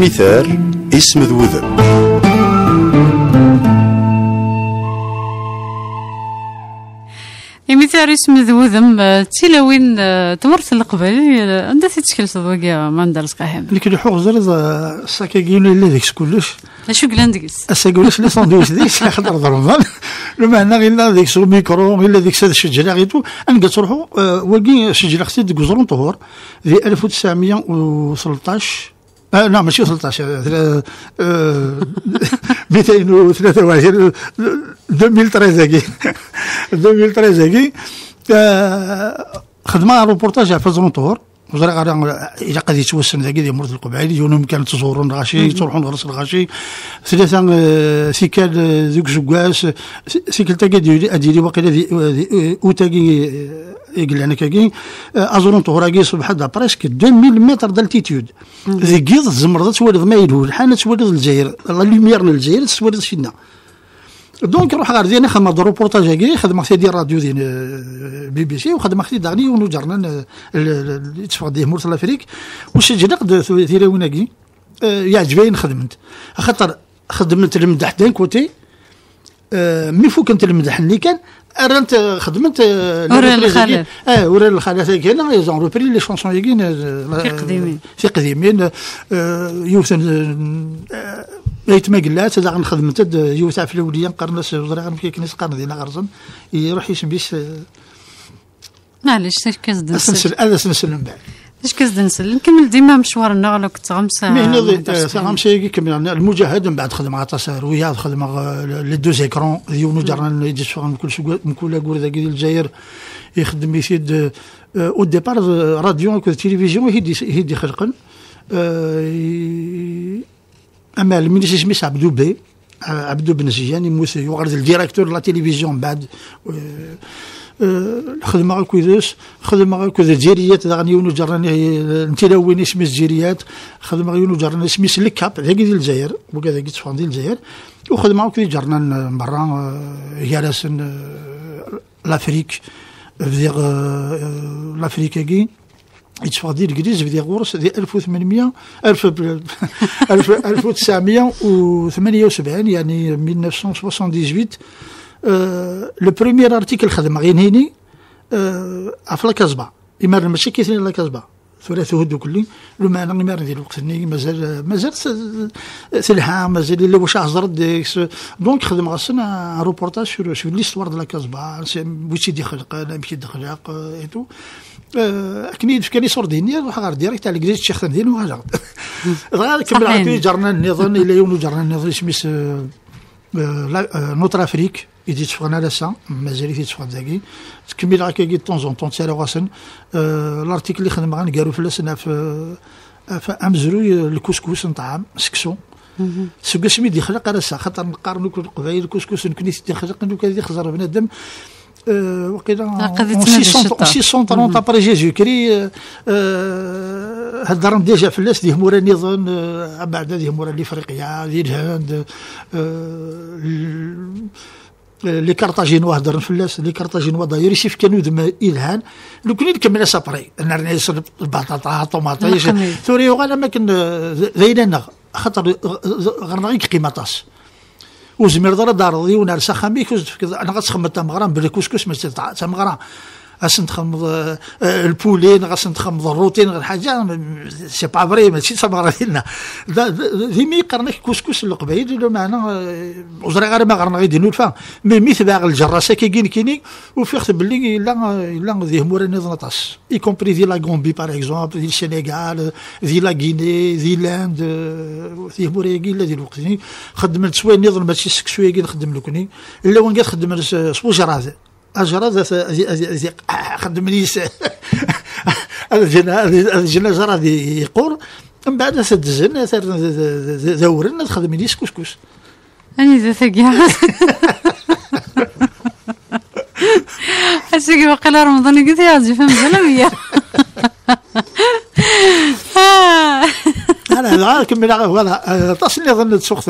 إميثار اسم ذوذم. إميثار اسم ذوذم تيلاوين تمرت القبل عندها تتشكل صدوقيا ما ندرس قاهم. لكن الحوق زرد الساكاكين اللي ذيك كلش. شو قلنا ديكس؟ الساكولش اللي صندويش ذيك خضر ضربان. لما أنا غير ذيك سو ميكرو إلا ذيك ساد الشجرة غيتو أنقى تروحوا وقي شجرة خسيت ديك زرون طهور في 1913. لا ماشي 13 223 2013 2013 خدمة روبورتاج في زرونطور وزرع إذا قد يتوسن ذاك ديال مرت القبعيلي يونهم كانت تزورون الغاشي تروحون غرس الغاشي ثلاثة سيكال ذوك زكواس سيكال تاكي أديري واقيلا أوتاكي يقول أنا كاكي أزورون طهراكي صبح دا بريسك 2000 متر دالتيتيود ذيك الزمرضة تولد ما يلهول حنا تولد الجزائر لا لوميير للجزائر تولد فينا دونك نروح غير دينا خدمة روبورتاج هكي خدمة خدي راديو ديال بي بي سي وخدمة خدي داغني ونجرنا يتفق ديه مورت لافريك وشجنا ثيراوناكي يعجبني خدمت خاطر خدمت المدح دان كوتي مي فو كنت المدح اللي كان رانت خدمت ورا الخالات ورا الخالات كاين زون روبري لي شونسون يكين في قديمين يوثن بيت ما قلات هذا غنخدمت يوثا في الاوليه قرناس وزرا غنكنيس قرن ديالنا غرزن يروح يسميش معليش اش كنزد نسل هذا سنسل من بعد اش كنزد نسل نكمل ديما مشوارنا غلو كنت غمسه غمسه كمل المجاهد من بعد خدمه تصارويه خدمه لي دو زيكرون ديالو جرنا يجي شغل من كل كور ذاك ديال الجزائر يخدم يسيد او ديبار راديو وتلفزيون هيدي خلقن اما المينيس سميت عبدو بن زيان يموت يغرد الديريكتور لا تلفزيون بعد خدمه كويس خدمه كويس جيريات غني يونو جراني نتلاوين اسم الجيريات خدمه يونو جراني اسمي سلكاب ذاك ديال الجزائر وكذا كيت فان ديال الجزائر وخدمه كويس جرنا برا يالسن لافريك فدير لافريكاكي يتفق ديال الكريز بدي غورس ديال 1978 يعني 1978 لو بروميير ارتيكل خدمه غير هيني في لاكازبا يمر ماشي كيثني لاكازبا ثلاثه هدو كلي لو ما انا مار ديال الوقت مازال سلحه مازال الا واش هزرت دونك خدم غسنا روبورتاج في ليستوار ديال لاكازبا بوشي دي خلق انا مشي دخلق ايتو كني كاني صور ديني روح غير ديريكت على كريز الشيخ ديالي وهاجر غير كمل عطي جرنا النظام الى يوم جرنا النظام سميس نوتر افريك يجي تفقنا لسا مازال يتفق ذاكي تكمل هكا طون زون طون تسالي غاسن الارتيكل اللي خدم غان قالوا في لسنا في امزروي الكسكس نطعم سكسو سوق سمي دي خلق راسا خاطر نقارنوا كل قبائل الكسكس نكني دي خلق ندوك هذه خزر بنادم وقيلا 630 ابري جيجو كري هضرنا ديجا في الناس دي مورا نظام بعد هذه مورا لافريقيا ديال الهند لي كارتاجينوا هضرنا في الناس لي كارتاجينوا داير شي كانوا دم الهان لو كنا نكمل سابري نرني البطاطا طوماطيش ثوري وغانا ما كان زينا خاطر غرنا غير قيمطاس وزمير دار دي ونرسى خامي انا غتخمم تمغران بالكسكس ما تمغران غاس نخمض البولي غاس نخمض الروتين غير حاجه سي با فري ماشي تمغران ديالنا ذيمي قرنا كسكس القبايل له معنى وزرا غير ما غرنا غيديروا الفا مي مثباغ الجراسه كيني وفيخت باللي الا ذي مورا نضنطاس اي كومبري دي لا غومبي باغ اكزومبل دي السنغال دي لا غيني دي لاند ذي مورا كي ديال الوقت خدمت شويه نظام ماشي سكسوي كي نخدم لكني الا وين كتخدم سبو جراز أجراد خدم لي الجنا جراد يقور من بعد سدزن زورنا خدم لي كسكس أنا ذا ثقيا حسيت وقيلا رمضان قلت يا فهم زلوية كمل فوالا تصني ظن تسوق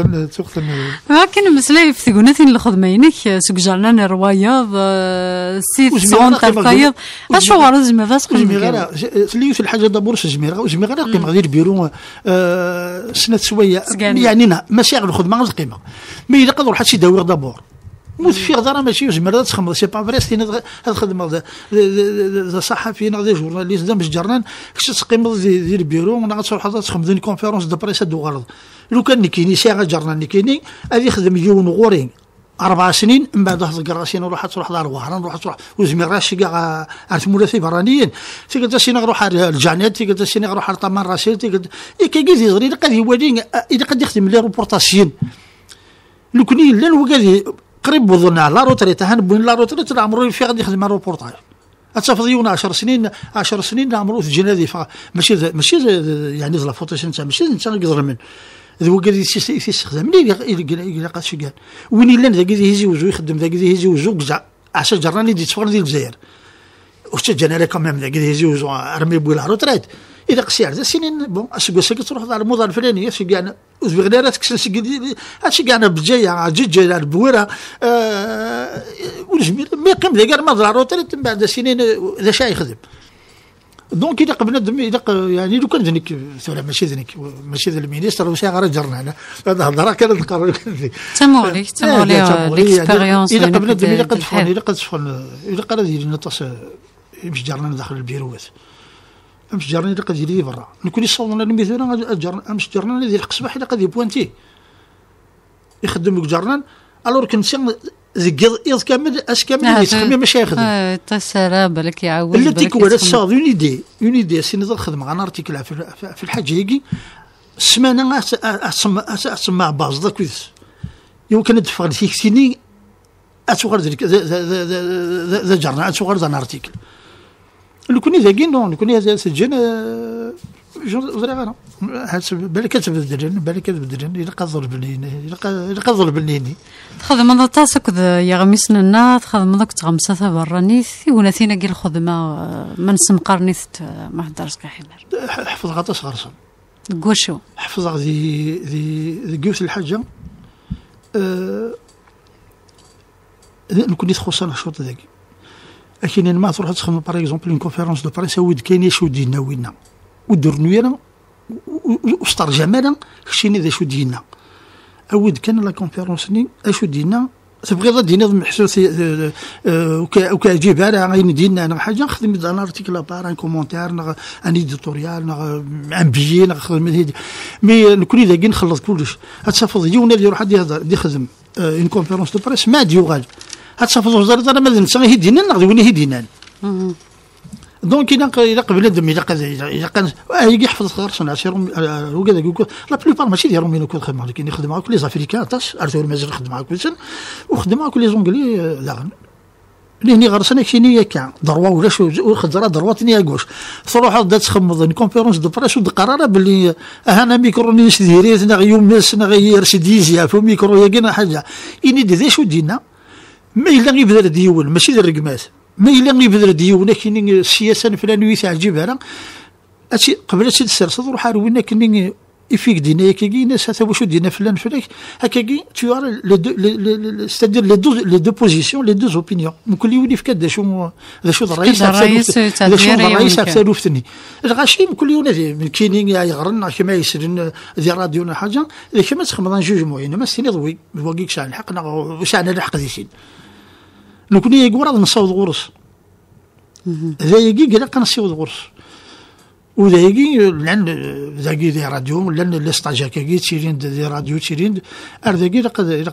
لكن مسلاي في ثقونتين الخدمينك سوق جرنان الروايض سيت صون تلقايض اشو غرز ما فاس جميغا اللي في الحاجه دابورس جميغا قيمه غير بيرو سنه شويه يعني ماشي غير الخدمه القيمه مي الا قدر حد شي داوير دابور موت في غدار ماشي جميرات تخمض سي با فريستي هاد الخدمه صحفي نغدي جورناليست باش جرنان كش تقيم ديال البيرو نغا تروح تخمض كونفيرونس دو بريس دو غرض لو كان نكيني سي جرنان نكيني غادي يخدم يوم غورين 4 سنين من بعد واحد الكراسين نروح تروح للوهران نروح تروح وزميراش كاع ثلاثي برانيين تيقدر شي نروح الجانيات تيقدر شي نروح لطمان راسيل تيقدر كيجي صغير اذا قد يولي اذا قد يخدم لي روبورتاسيون لو كني لا هو قال قريب وظننا لا روتريت هنبون لا روتريت عمرو في غادي يخدم روبورتاج اتفضيونا 10 سنين عمرو في الجنادي ماشي يعني لا فوتوسين ماشي انت نقدر من هو قال يستخدم اللي قال شي قال وين الا ذاك يهزي وجو يخدم ذاك يهزي وجو كزع 10 جراني دي تفرض ديال الجزائر واش جانا كمان ذاك يهزي وجو ارمي بولا روتريت اذا قسي على سنين بون اش قال تروح على الموضه الفلانيه اش كاع وزبغنارات كسر اش كاع بجايه جوج على البويره والجميل ما يقيم ذاك ما روتريت من بعد سنين ذا شي يخدم دونك اذا بنادم اذا يعني لو كان ذنك ماشي ذنك ماشي ذا المينيستر واش غير جرنا هذا هضره كانت القرار تمولي ليكسبيريونس اذا بنادم اذا قد فون اذا قال ديال نطاس يمشي جرنا داخل البيروات امش جرنا اذا قد يجي برا نكون يصوننا المثال جرنا امش جرنا ديال القصباح اذا قد يبوانتي يخدم جرنا الور كنت زيد كامل اش كامل يخدم ماشي يخدم تسرى بالك يعاود التي كولا صاد اون ايدي سي نظر خدم غا ارتيكل في الحاجه هيكي السمانه اسمع باز دا كويس يمكن ندفع فيك سيني اتوغر ذلك ذا جرنا اتوغر ذا ارتيكل لو كوني ذاكي نو لو كوني هذا سجن زري غانا بالك تبدلن الا قدر بنيني تخدم هذا تاسك يا غميسنا تخدم هذاك تغمسه براني وناثينا كي الخدمه من سمقرنيت ما حضرش كحمر حفظ غطا صغرصم كوشو حفظ ذي قوس الحاجه نكون يتخصنا الشوط ذاك لكن ما تروح تخدم باغ اكزومبل اون كونفيرونس دو بريس ود كاين شو دينا وينا ودر نوينا وسترجمنا خشيني ذا شو دينا اود كان لا كونفيرونس ني اشو دينا تبغي دينا محسوس وكاجيب على غير دينا انا حاجه نخدم انا ارتيكل بار ان كومونتير ان اديتوريال ان بيي نخدم هذه مي نكون اذا نخلص كلش هتشافض يونا اللي يروح يخدم اون كونفيرونس دو بريس ما ديوغال هتشافض وزاره انا ما نسى هي دينا نغدي وين هي دينا دونك الا بنادم الا كان يحفظ خرص عشيرهم وكذا يقول لا بلوبار ماشي ديالهم من كل خدمه لكن يخدم معاك لي زافريكان تاش ارتور مازال يخدم معاك ويسن وخدم معاك لي زونغلي لا لاني غرسنا كيني كاع ضروا ولا شو خضره ضرواتني اكوش صراحه بدات تخمض كونفيرونس دو بريس ود قراره باللي انا ميكرونيش ديريت انا يوم ناس نغير سيديزيا في ميكرو يا حاجه اني دي شو دينا ما الا غيبدا ديول ماشي الرقمات ما إلا غيبدا ديونا كاين السياسه الفلانيه تعجبها انا هادشي قبل شي تسرسد روح روينا كاين يفيك دينا كاين ناس حتى واش دينا فلان فلاك هكاكي تو ستادير لي دو بوزيسيون لي دو اوبينيون ممكن يولي في كدا شو الرئيس تاعفتني الغاشي ممكن يولي كاينين يغرن كما يسرن ذي راديونا حاجه كما تخمض جوجمون ما سيني ضوي بواقيك شان الحق واش انا الحق ديشين لو كنا يقول راه نصاوض غرس ذا يجي قال كنصيوض غرس وذا يجي لان ذاكي ذي راديو ولا الاستاجا كي تيرين ذي راديو تيرين ذاكي الا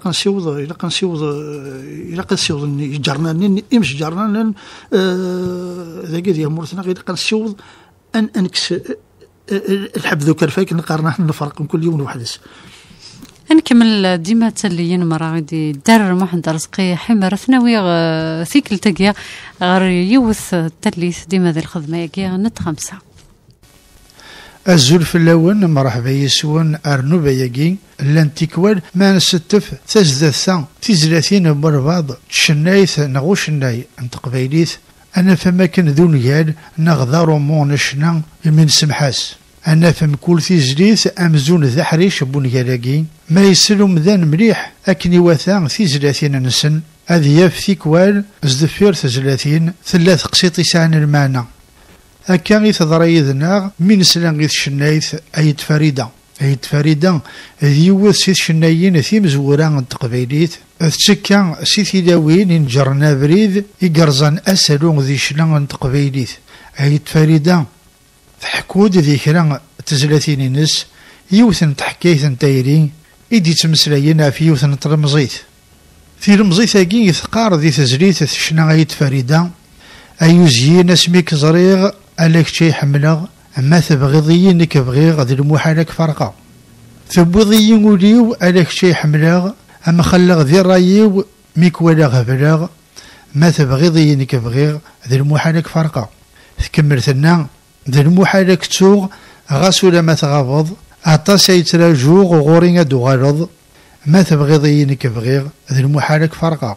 كنصيوض جرنا يمشي جرنا ذاكي ذي مورتنا غير كنصيوض انكس الحب ذو كرفاك نقارنه نفرق كل يوم وحدث نكمل ديما تليين مرا غادي دار محمد رزقي حمر ثانوي ثيكل تاكيا غير يوث التليث ديما ذي الخدمه ياكيا نت 5 الزول في اللون مرحبا يسون ارنوبا ياكي لانتيكوال ما نستف تزدثا تزلاتين برباض شنايث نغو شناي انت قبيليث انا فما كان ذو نيال نغدار مونشنا من سمحاس أنا فم كل تيزليث أمزون ذا حريش بون جالاكي ما يسلم ذا مليح أكني وثان تيزلاتين نسن هذه يف تيكوال زدفير تزلاتين ثلاث قسيط يسعن المعنى أكا غي تضري ذناغ من سلان غي الشنايث أيد فريدة أيد فريدة ذيوث سيث شنايين ثي مزوران التقبيليت تشكا سيثي داوين إنجرنا بريد إقرزان أسلون ذي شلان التقبيليت أيد فريدة تحكود ذي كرا تزلاتين نس يوثن تحكيثن تايرين إدي تمسلاينا في يوثن ترمزيت في رمزيت أكي يثقار ذي تزليت شنا أيد فريدة أيوزيين اسميك زريغ ألاك شي حملغ أما تبغيضي إنك بغيغ ذي المحالك فرقا تبغيضي وليو ألاك شي حملغ أما خلغ ذي رايو ميك ولا غفلغ ما تبغيضي إنك بغيغ ذي المحالك فرقا تكمل ثنا ذي المحالك تسوغ غاسو لما تغافض أعطاس يتراجوغ غورين أدو غالض ما تبغيضي إنك بغيغ ذي المحالك فرقا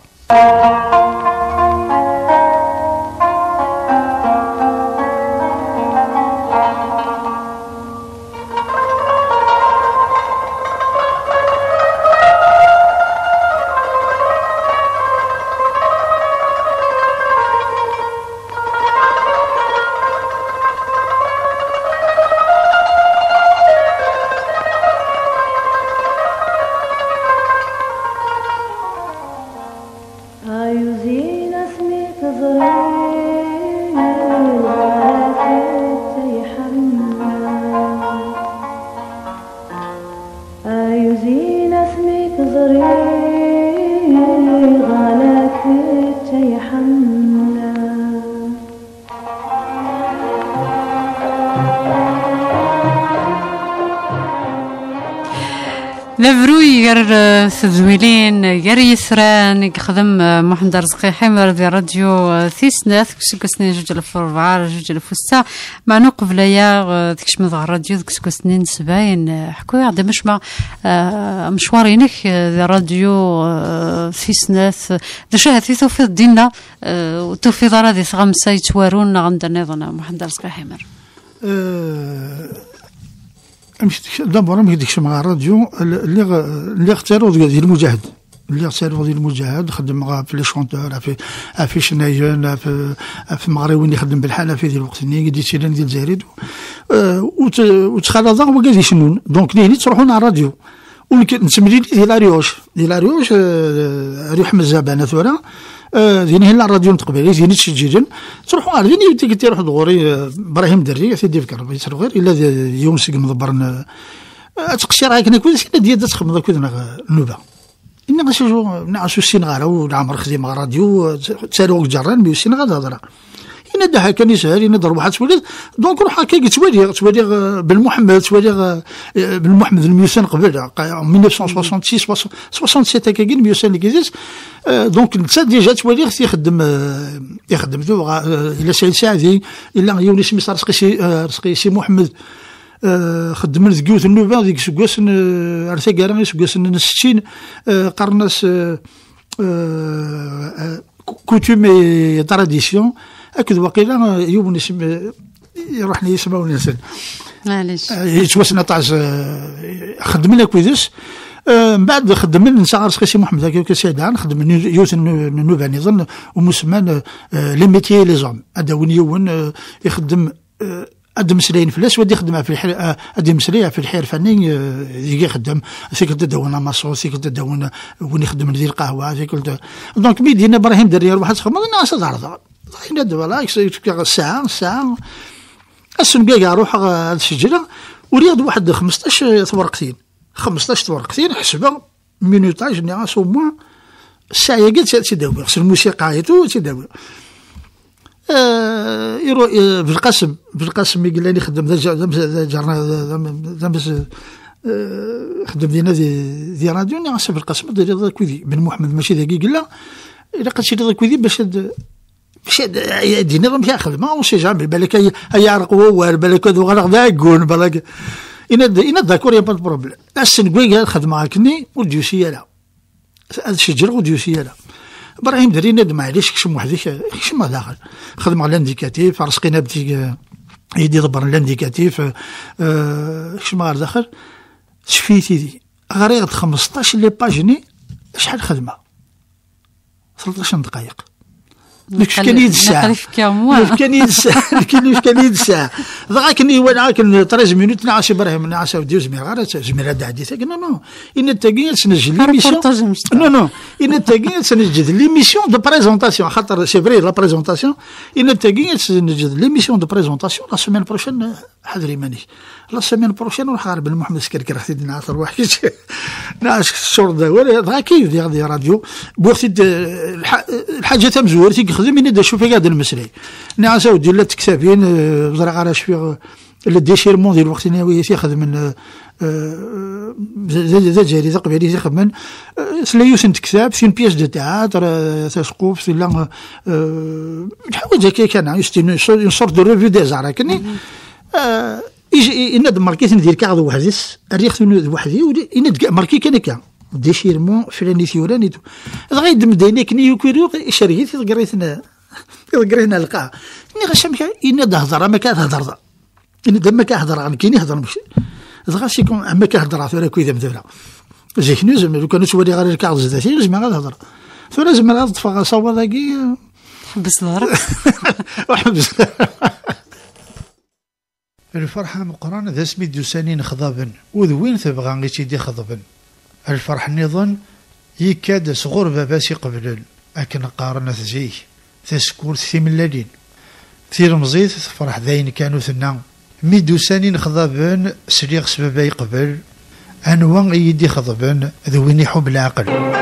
لافروي غير تذويلين غير يسران يخدم محمد رزقي حمر ذي راديو ثيسناث كسكسنين جوج الف ربعة جوج الف وستة مع نوقف ليا تكشمض على الراديو كسكسنين سباين حكوية عندما مشمع مشوارينك ذي راديو ثيسناث دشا هثي توفيض دينا وتوفيض رادي ثغمسا يتوارون عندنا نظنا محمد رزقي حمر دابا ما كديكش مع الراديو اللي اختاروا ديال المجاهد ديال المجاهد خدم في لي شونتور في شنايون في مغرب اللي خدم بالحاله في ذي الوقت اللي قديت سيران ديال زايد وتخلى هو قاعد يشنون دونك ليه تروحون على الراديو ونسمي ديال ريوش ريح مزابانه ثورا زين هنا الراديو تقبلي زين تشجيجن تروحوا على زين قلت روح دغوري ابراهيم دري سيدي فكر يسر غير الا يوم سيق مضبرن تقشير هاك نكون سينا ديال تخدم كنا النوبه إن غاشو نعسو السنغال ونعمر خديم راديو تسالو جران مي السنغال هضره إن ده كان يسهل إن ضرب واحد تولي دونك روح هكا توالي بالمحمد توالي بالمحمد الميوسان قبل 1966 67 هكا كاين الميوسان اللي كيدير دونك نتا ديجا توالي يخدم ذو إلا سعيد سعدي إلا يونس سميت رزقي سي محمد خدم من ذكيوت النوبه ديك سكواسن عرفت كاع سكواسن 60 قرناس كوتومي تراديسيون أكيد وقيلا يوم نسم يروح لي يسمعوا الإنسان معليش يتوسنا طاز خدم لنا كويس من بعد خدم لنا نسا رزقي محمد هكا سيدان خدم يوث النوبه نظن ومسمى لي ميتيي لي زوم هذا وين يون يخدم أدم مسلين فلاس ودي خدمها في الحير أدم مسلية في الحير فني يجي خدم فيك تدون مصوص فيك تدون وين يخدم ذي القهوة فيك دونك بيدينا إبراهيم درير واحد خدمة الناس ضارضة هنا دابا ساعة السنقاقة أروح هاد الشجرة ورياض واحد 15 ثورقتين حسبة مينوتاج نيا سوما الساعة قلت تداوي خص الموسيقى يتو تداوي في القاسم يقول لي خدم خدم دينا دي راديو نعرف في القاسم ديال كويدي بن محمد ماشي ذاك قال لا الا قلت ذاك كويدي باش دينا راه مشى خدمه اون سي جامي بالك يعرق هو بالك ذو غرق داكون بالك إن داكور يا با بروبليم السنقوي قال خدمه هاكني وديوسيه لا هذا الشجر وديوسيه لا إبراهيم دري ندم عليش كشم وحدك كشم داخل خدم على الانديكاتيف رزقينا بدي يدي ضبر لانديكاتيف كشما غير داخل شفيتي دي غريغ 15 لي باجني شحال خدمه 13 دقائق كان يد الساعه كان يد الساعه ضاع كني وانا كان 13 مينوت نعس ابراهيم نعس ودي زمير غير زمير هذا حديث نو نو ان تاغي سنجل ليميسيون نو ان تاغي سنجل ليميسيون دو بريزونطاسيون خاطر سي فري لا بريزونطاسيون ان تاغي سنجل ليميسيون دو بريزونطاسيون لا سيمين بروشين حضري مانيش لا سيمين بروشين نروح غير بن محمد سكركر حتى نعثر واحد ناش الشهر دا ولا ضاع كيف ديال راديو بوقت الحاجه تاع مزورتي يخدم من دا شوفي قاعد المسري نعس ودي لا تكسابين زرع على شويه الديشيرمون ديال الوقت ناوي ياخذ من ذا جاري ذا قبيلي ياخذ من سلايوسن تكساب في بياس دو تياتر تسقوف في لا حوايج هكا كان يستنى سورت دو ريفيو دي زعرا كني يجي إن ماركيت ندير كاع وحديس الريخ وحدي إن ماركي كان ديشيرمون فلاني ثوراني غير دم دينيك نيو كيرو شريت قريتنا القاع ني غشم إن دهضر ما كتهضر إن دم كيهضر عن كيني يهضر ماشي غاشي يكون اما كيهضر ثورا كويدا مثلا جيك نزم لو كانوا تولي غير الكاع زداتي لازم غتهضر ثورا لازم غتطفى صواب ذاكي حبس الهرب وحبس الفرحة مقرانة ذا سميت دوسانين خضابا وذوين تبغى غي تيدي خضبا الفرح نظن يكاد صغور باباسي قبل لكن قارنة زيه تسكور ثملالين ثير مزيد فرح ذاين كانوا ثنا ميدوسانين خضابا سليغ سبابا يقبل أنوان يدي خضبا ذوين يحب العقل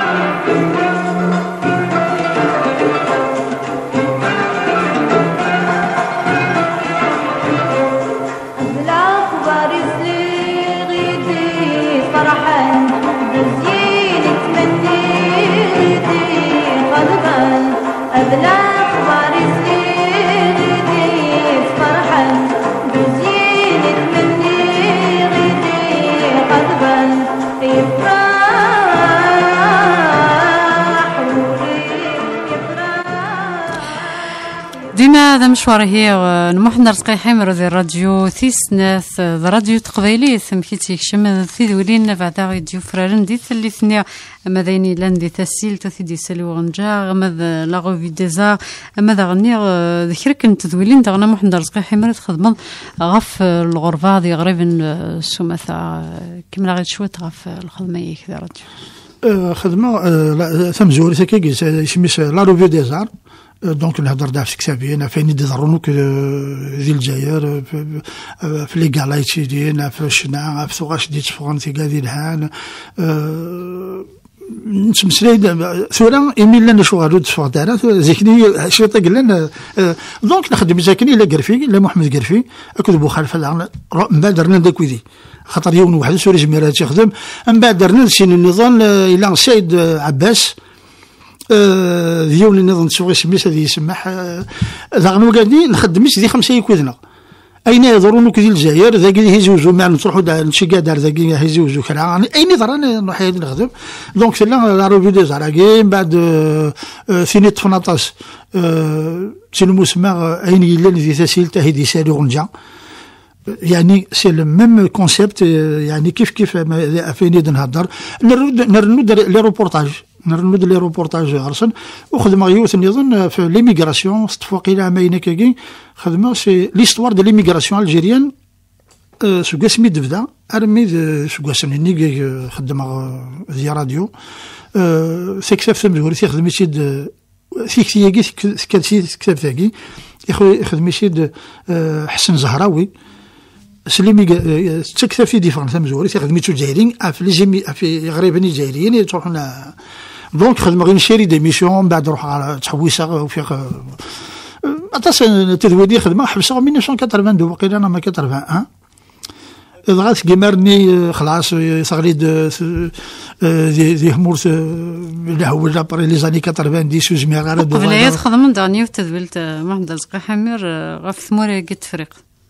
ديما هذا مشوار هي نمحنا رزقي حمر ذي الراديو ثيسناث ذا راديو تقبيلي ثمكيتي كشم ثي ولينا بعد راديو فرارن دي ثلي ثنيا ماذا لان دي تسيل تثدي سلو غنجا ماذا لا غوفي ديزار ماذا غني ذكرك انت ذولين دغنا محنا رزقي حمر تخدم غف الغرفه ذي غريب سمثا كملا غير شويه غف الخدمه كذا راديو خدمه ثم زوري سكيكي يسميس لا روفي ديزار دونك نهضر داف سكسابينا فين يدرونوك ذي الجزائر في لي غالايتي ديالنا في الشناع في ثوغاش ديت فرنسي كاع الهان نتمسلي ثورا ايميل لنا شو غادو تصفى دارا زيكني شي طيق لنا دونك نخدم زاكني لا قرفي لا محمد قرفي اكذب وخالف من بعد درنا داكويدي خاطر يوم واحد سوري جميرات يخدم من بعد درنا شي النظام الى سيد عباس ديول النظام سوغي سميس هذه يسمح ذاغنو قاعدين نخدمش ذي 5 يكوذنا اين يضرونو كذي الجزائر ذاك يهزوزو مع نروحو نمشي كاع دار ذاك يهزوزو كرا اين ضرنا نروح نخدم دونك سلا لا روفي دي زراكي بعد سيني تفناطاس سي المسمى اين يلا في تسهيل تهدي سالي غنجا يعني سي لو ميم كونسيبت يعني كيف فين نهضر نرنود لي روبورتاج نرنود لي روبورتاج ارسن وخدم غيوث نظن في ليميغراسيون استفاق الى عامين كاكي خدمه سي ليستوار دو ليميغراسيون الجيريان سو سميت بدا ارمي سو سنيني خدم ديال راديو سي كتاب ثمزوري خدم سيد سيكتياكي كتاب ثاكي يخدم سيد حسن زهراوي سليمي تكتب في ديفرنس مزوري تخدميتو جايرين في غريبين جايرين تروحنا دونك خدم غير شيري دي ميسيون بعد نروح على تحويسه وفي اتصل التدوير خدمه حبسه 1982 وقيلا انا ما 81 ضغط كيمرني خلاص صغريد دي همور اللي هو لابري لي زاني 90 وجميع غير قبل عيد خدم داني وتدويلت محمد رزقي حمير غف ثمور قد فريق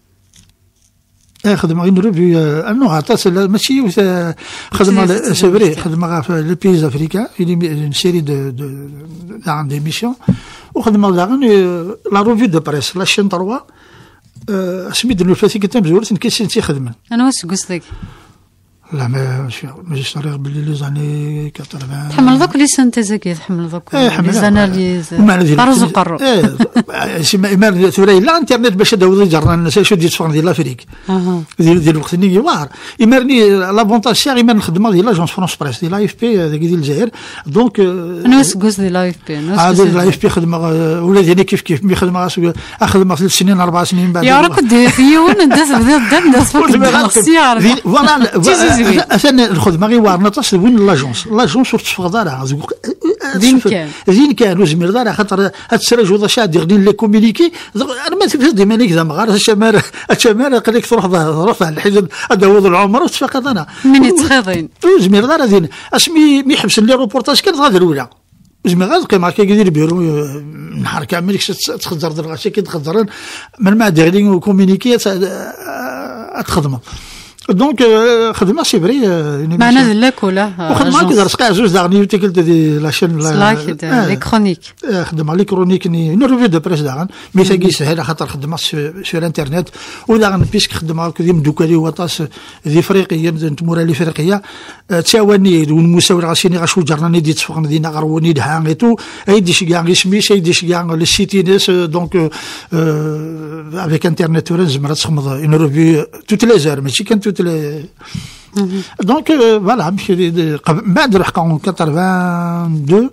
خدمه غير ريفيو انه عطات ماشي خدمه سيفري خدمه في لي بيز افريكان في سيري دو دي ميسيون وخدمه لا روفي دو بريس لا شين 3 سميت الفاتي كنت مزورت نكيسين تيخدمن. انا واش قصدك؟ لا ما جيش طريق باللي لي زاني 80 تحمل دوك لي سانتيزاكي تحمل دوك لي زاناليز طرز وقرو ايمان ثوري لا انترنت باش داوز جرنا الناس شو ديال تفرن ديال لافريك ديال الوقت ني واعر ايمرني لافونتاج شي ايمان الخدمه ديال لاجونس فرونس بريس ديال اف بي هذاك ديال الجزائر دونك انا واش قصد ديال اف بي هذا الاف بي خدمه ولا ديالي كيف مي خدمه خدمه 3 سنين 4 سنين بعد يا راك ديون نداس بدا نداس فوق السياره فوالا اثنا الخدمه غير وارنا تصوين لاجونس وتفق دارها زين كان وزمير دارها خاطر هاد السراج وضع شاد دير لي كومونيكي انا ما تفهم ديما ليك زعما غير الشمال قالك تروح رفع الحجر هذا هو العمر وتفق انا من يتخاضين وزمير دارها زين اسمي مي حبس لي روبورتاج كان غادر ولا زعما غير كيما هكا كيدير بيرو نهار كامل تخزر درغاشي كيتخزرن من ما دايرين كومونيكي تخدموا دونك خدمه سي فري معنا ذلك ولا وخدمه كذا رسقا زوج داغني تيكلت دي لاشين لي كرونيك خدمه لي كرونيك ني ريفيو دو بريس داغن مي تاكي سهل خاطر خدمه سور انترنت وداغن بيسك خدمه كديم دوكالي وطاس دي افريقيه تمورا لي افريقيه تساواني والمساور غاسيني غاشو جرني دي تفقن دينا غروني دها غيتو ايدي شي كاع سميش ايدي شي كاع لي سيتينيس دونك افيك انترنت ورزم راسخمض اون ريفيو توت لي زير ماشي كان دونك فوالا مشي بعد رحقا 82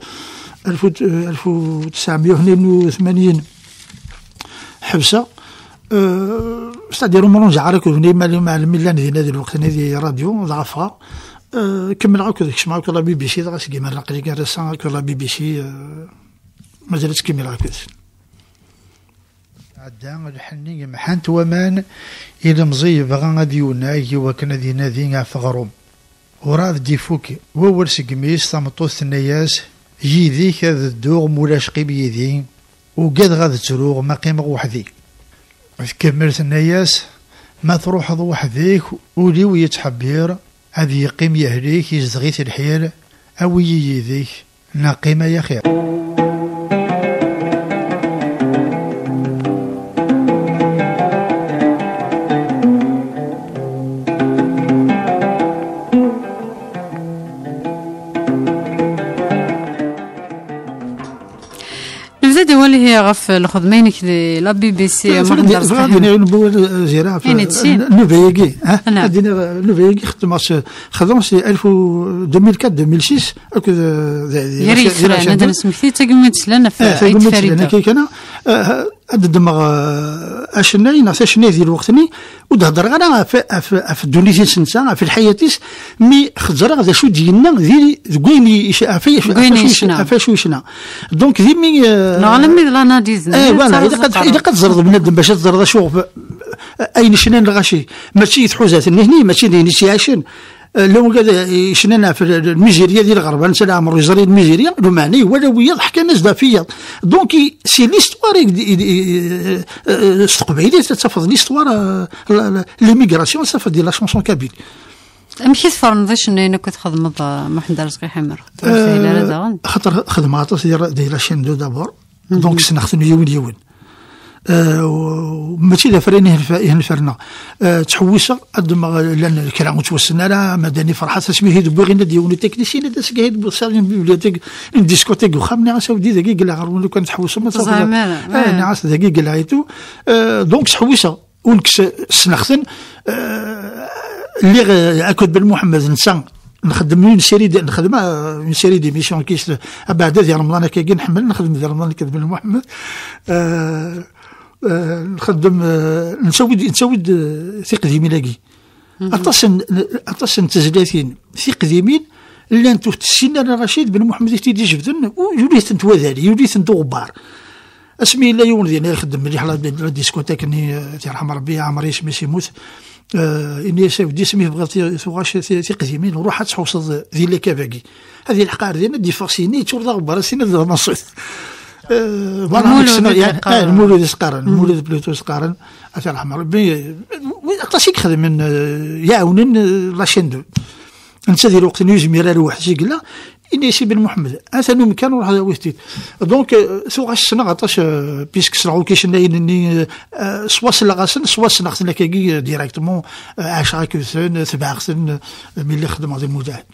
1982 حبسه ستادير مونجا عارك وني مع الميلان ديال هذا الوقت هذه راديو ضعفها كمل عاود داك الشمع لا بي بي سي داك كيما نقري كان رسان لا بي بي سي مازالت كمل عاود عدان الحني محنت ومان إلى مزي بغا غادي يوناي وكان ذي نادي فغروم وراد دي فوكي وول سقميس تمطوث النياس يديك هذا الدوغ مولاش قيب يدي وقاد غاد تروغ ما قيمة وحدي كملت النياس ما تروح وحديك وليو يتحبير هذه يقيم يهليك يزغيث الحيل أو يديك ناقيمة يا خير اللي هي غف الخدمينك دي لا بي بي سي ما نقدرش غادي نبول زيرا في نوفيغي نوفيغي خدمت 2004 2006 يا ريت انا نسميتي تقمت لنا في عيد فريده كي كان هاد الدماغ اشناي ناس اشناي ديال وقتني وتهضر غير في الدنيا سنسا في الحياتيس مي خزر هذا شو ديالنا ديال كويني فاشو شنا دونك ديمي نعلم الاناليز فوالا اذا قد زرد بنادم باش تزرد شوف اين شنان الغاشي ماشي تحوزات هني ماشي ديني سياشن لو كذا شننا في الميزيريا ديال الغرب نسى عمرو يزري الميزيريا لو معني ولا ويا ضحك الناس دافيه دونك سي ليستوار استقباليه تتفضل ليستوار ليميغراسيون صافا ديال لا شونسون كابيل ماشي تفرنضيش اني كنت خدمه محمد رزقي حمر خاطر خدمات ديال لاشين دو دابور دونك سنختم يوم ماشي لا فريني الفرنا تحويسه لان الكلام توسلنا راه مداني فرحه تسميه بغينا ديوني تكنيسيين داس كاين بصالين بيبليوتيك ديسكوتيك وخامني سعودي دقيق لا غير لو كان تحويسه ما صافي نعس دقيق لايتو دونك تحويسه ونكس سنختن اللي اكد بن محمد نسان نخدم اون سيري نخدم اون سيري دي ميسيون كيس بعد ديال رمضان كي نحمل نخدم ديال رمضان كتب بن محمد نخدم نسوي ثقة ذي ملاقي أتصن تزلاتين ثقة ذيمين اللي أنتو تسينا رشيد بن محمد تيدي جبدن ويوليث انت وذالي يوليث انت غبار اسمي لا يون ديالي يخدم مليح على الديسكوتيك اني تيرحم ربي عمري اسمي سيموت اني ساودي سميه بغيت ثواش ثقة ذيمين وروح تحوصد ذي اللي كافاكي هذه الحقار ديالنا ديفاكسيني توردا غبار سينا ذا مصيد المولود سقارن المولود بلوتو سقارن الله يرحم ربي كلاسيك خدم من يعاونن لاشين دو انت ديال وقت يزمير روح سيقلا إني سي بن محمد أثنو مكان وراح ويستيت دونك سوغ السنة غطاش بيسك سرعو كيش إني سوا سلغاسن سوا سنغسن لكاكي ديراكتمون 10 كوسن 7 سن ملي خدم هذا المجاهد.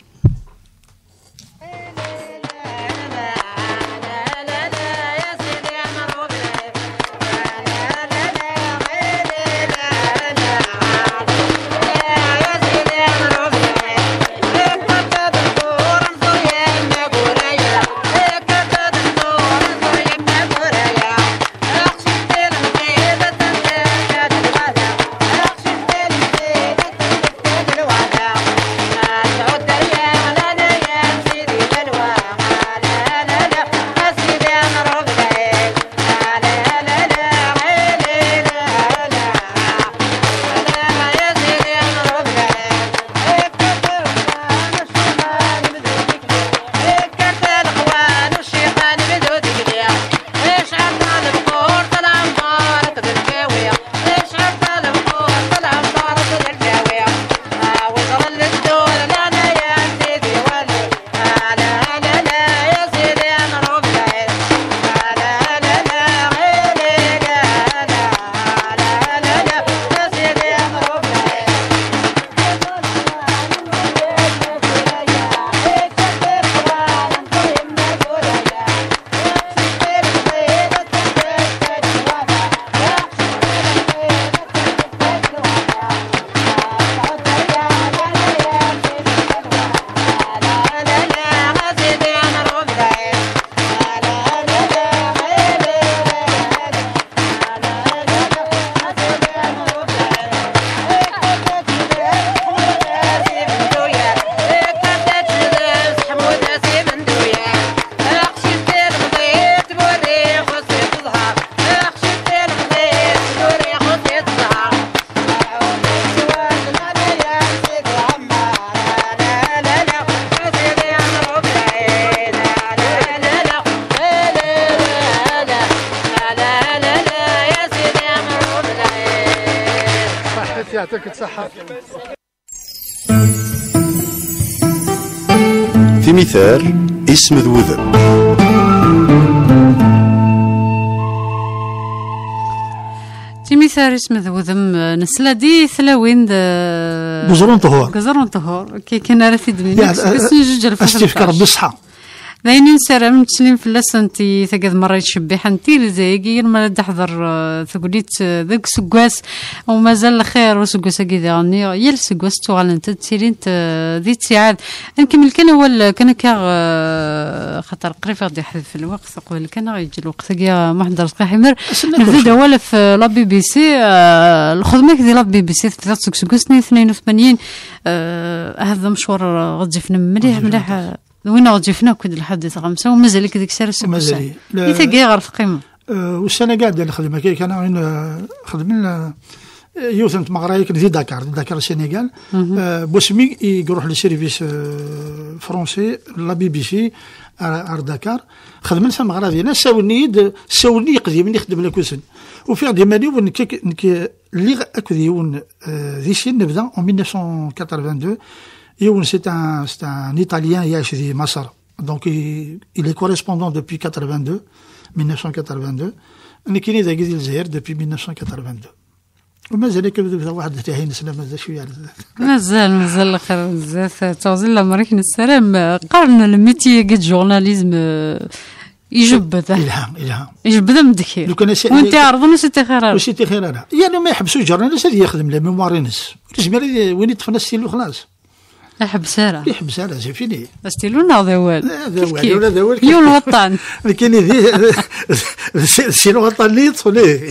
يعطيك الصحة. في مثال اسم ذو ذب. مثال اسم ذو ذم نسلا دي ثلاوين قزرون طهور كي كان راه دمينا بس نجوج استفكر بالصحة ذاين نسرا من تسليم في اللسنتي ثقد مرة يشبح انتي لزايقي ما تحضر ثقوليت ذاك سكواس ومازال خير وسكواس كذا غني يل سكواس توغال انت تسيرين ذي تساعد نكمل كان اول كان خاطر قريب غادي يحذف في الوقت قبل كان غيجي الوقت كاع ما حضرت حمر نبدا ولا في لا بي بي سي الخدمه ديال لا بي بي سي في سكواس 82 هذا مشوار غادي فينا مليح وين غادي فينا كود الحديث غمسه ومازال ديك السيره مازال يتاكي غير في القيمه والسنه قاعده الخدمه كي كان وين خدمنا يوثنت مغرايك في داكار السنغال بوسمي يروح للسيرفيس فرونسي لا بي بي سي ار داكار خدمنا في المغرب ديالنا ساوني قديم نخدم لك وسن وفي غادي مالي ونك اللي اكديون ذي سين نبدا en 1982 Youn, c'est un Italien, Yachidi Massar. Donc, il est correspondant depuis 1982. Nikini Dagid Zahir depuis 1982. ومازال كذا واحد تاهي نسلم هذا شويه مازال خير بزاف توزن لا مريكن السلام قارن الميتي قد جورناليزم يجبد يجبد مدكير وانت عرضنا سيتي خيراره وسيتي خيراره يعني ما يحبسوا جورناليست هذا يخدم لا ميموار ناس كيجمر وين يطفنا السيل خلاص يحبس هذا سي فيني استيلونا هذا وال هذا وال يوم الوطن كاين ذي سينو وطن اللي يدخل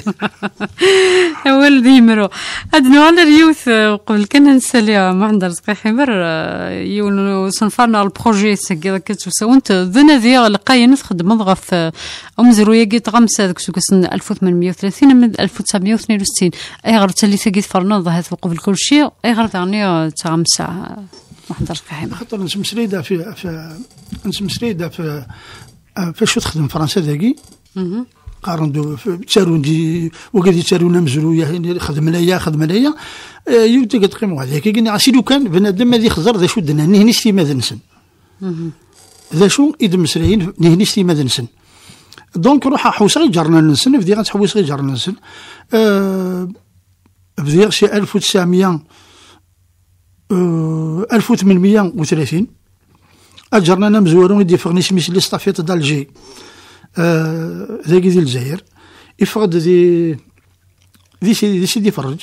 اول ديمرو ادنو على اليوث قبل كنا نسالي ما عندنا رزق حمر يون صنفنا البروجي سكي كتساونت ذنا ذي لقاين تخدم ضغف امزرويه قيت غمسه داك سن 1830 من 1962 اي غير تالي ثقيت فرنا ظهرت قبل كل شيء اي غير ثاني تغمسه ما حضرت فيها خاطر نسمسريده في نسمسريده في فاش تخدم فرنسا ذاكي قارن تشارون دي وقد تشارون مزرويه يعني خدم ليا يوتي قيموا هذاك قلنا عسيلو كان بنادم هذه خزر ذا شو دنا نهني ستي ماذا نسن ذا شو إذا مسرعين نهني ستي ماذا نسن دونك روح حوس غير جرنا نسن بدي غتحوس غير جرنا نسن بدي شي 1900 1830 اجرنا انا مزورون يدي فغني سميت لي ستافيت دالجي ذاك ديال الجزائر يفقد ذي سيدي فرج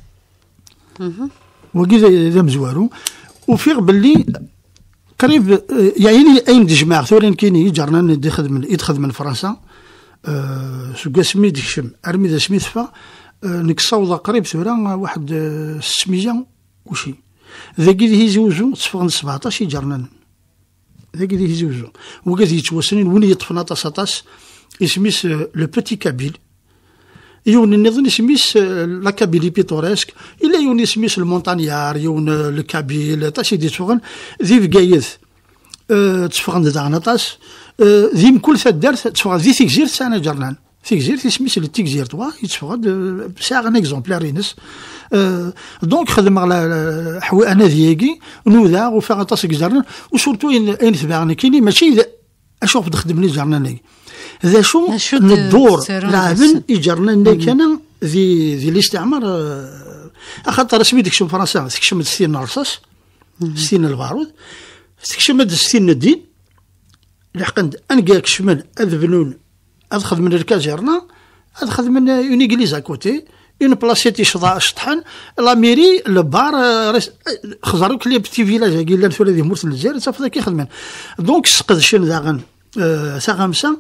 وكي ذا مزوارو وفيغ باللي قريب يعني اين جماعه ثورين كاين يجرنا ندي يدخل من فرنسا سوكا سميت ديكشم ارمي ذا سميت فا نكصاوضا قريب ثورا واحد 600 وشي ذاك اللي يزوجو تصفغن 17 يجرنا ذاك اللي يزوجو وكاد يتوسنين وين يطفنا طاس يسميس لو بوتي كابيل يون نظن يسميس لا كابيلي بيتوريسك الا يون يسميس المونتانيار يون الكابيل طاش يدي تفغن ذي بقايث تفغن داغنا طاس ذي مكل ثدارت تفغن ذي تيكزير سنه جرنان تيكزير تسميس التيكزير توا يتفغن بساغ ان اكزومبلار ينس دونك خدم على حوا انا ذيكي نوذا وفاغ طاس جرنان وسورتو اين تبعنا كايني ماشي اشوف تخدم لي جرنان ذا شو الدور لعبن يجرنا كان ذي الاستعمار اخاطر رسمي ديك فرنسا تكشم السين الرصاص السين البارود تكشم السين الدين لحقند انقا كشمن اذبنون ادخل من الكازيرنا ادخل من اون ايغليز كوتي اون بلاسيتي شطحان لا ميري البار خزروا كلي بتي فيلاج قال لنا ثلاثه مورت الجزائر صافي كيخدمن دونك سقد شن داغن ساغمسا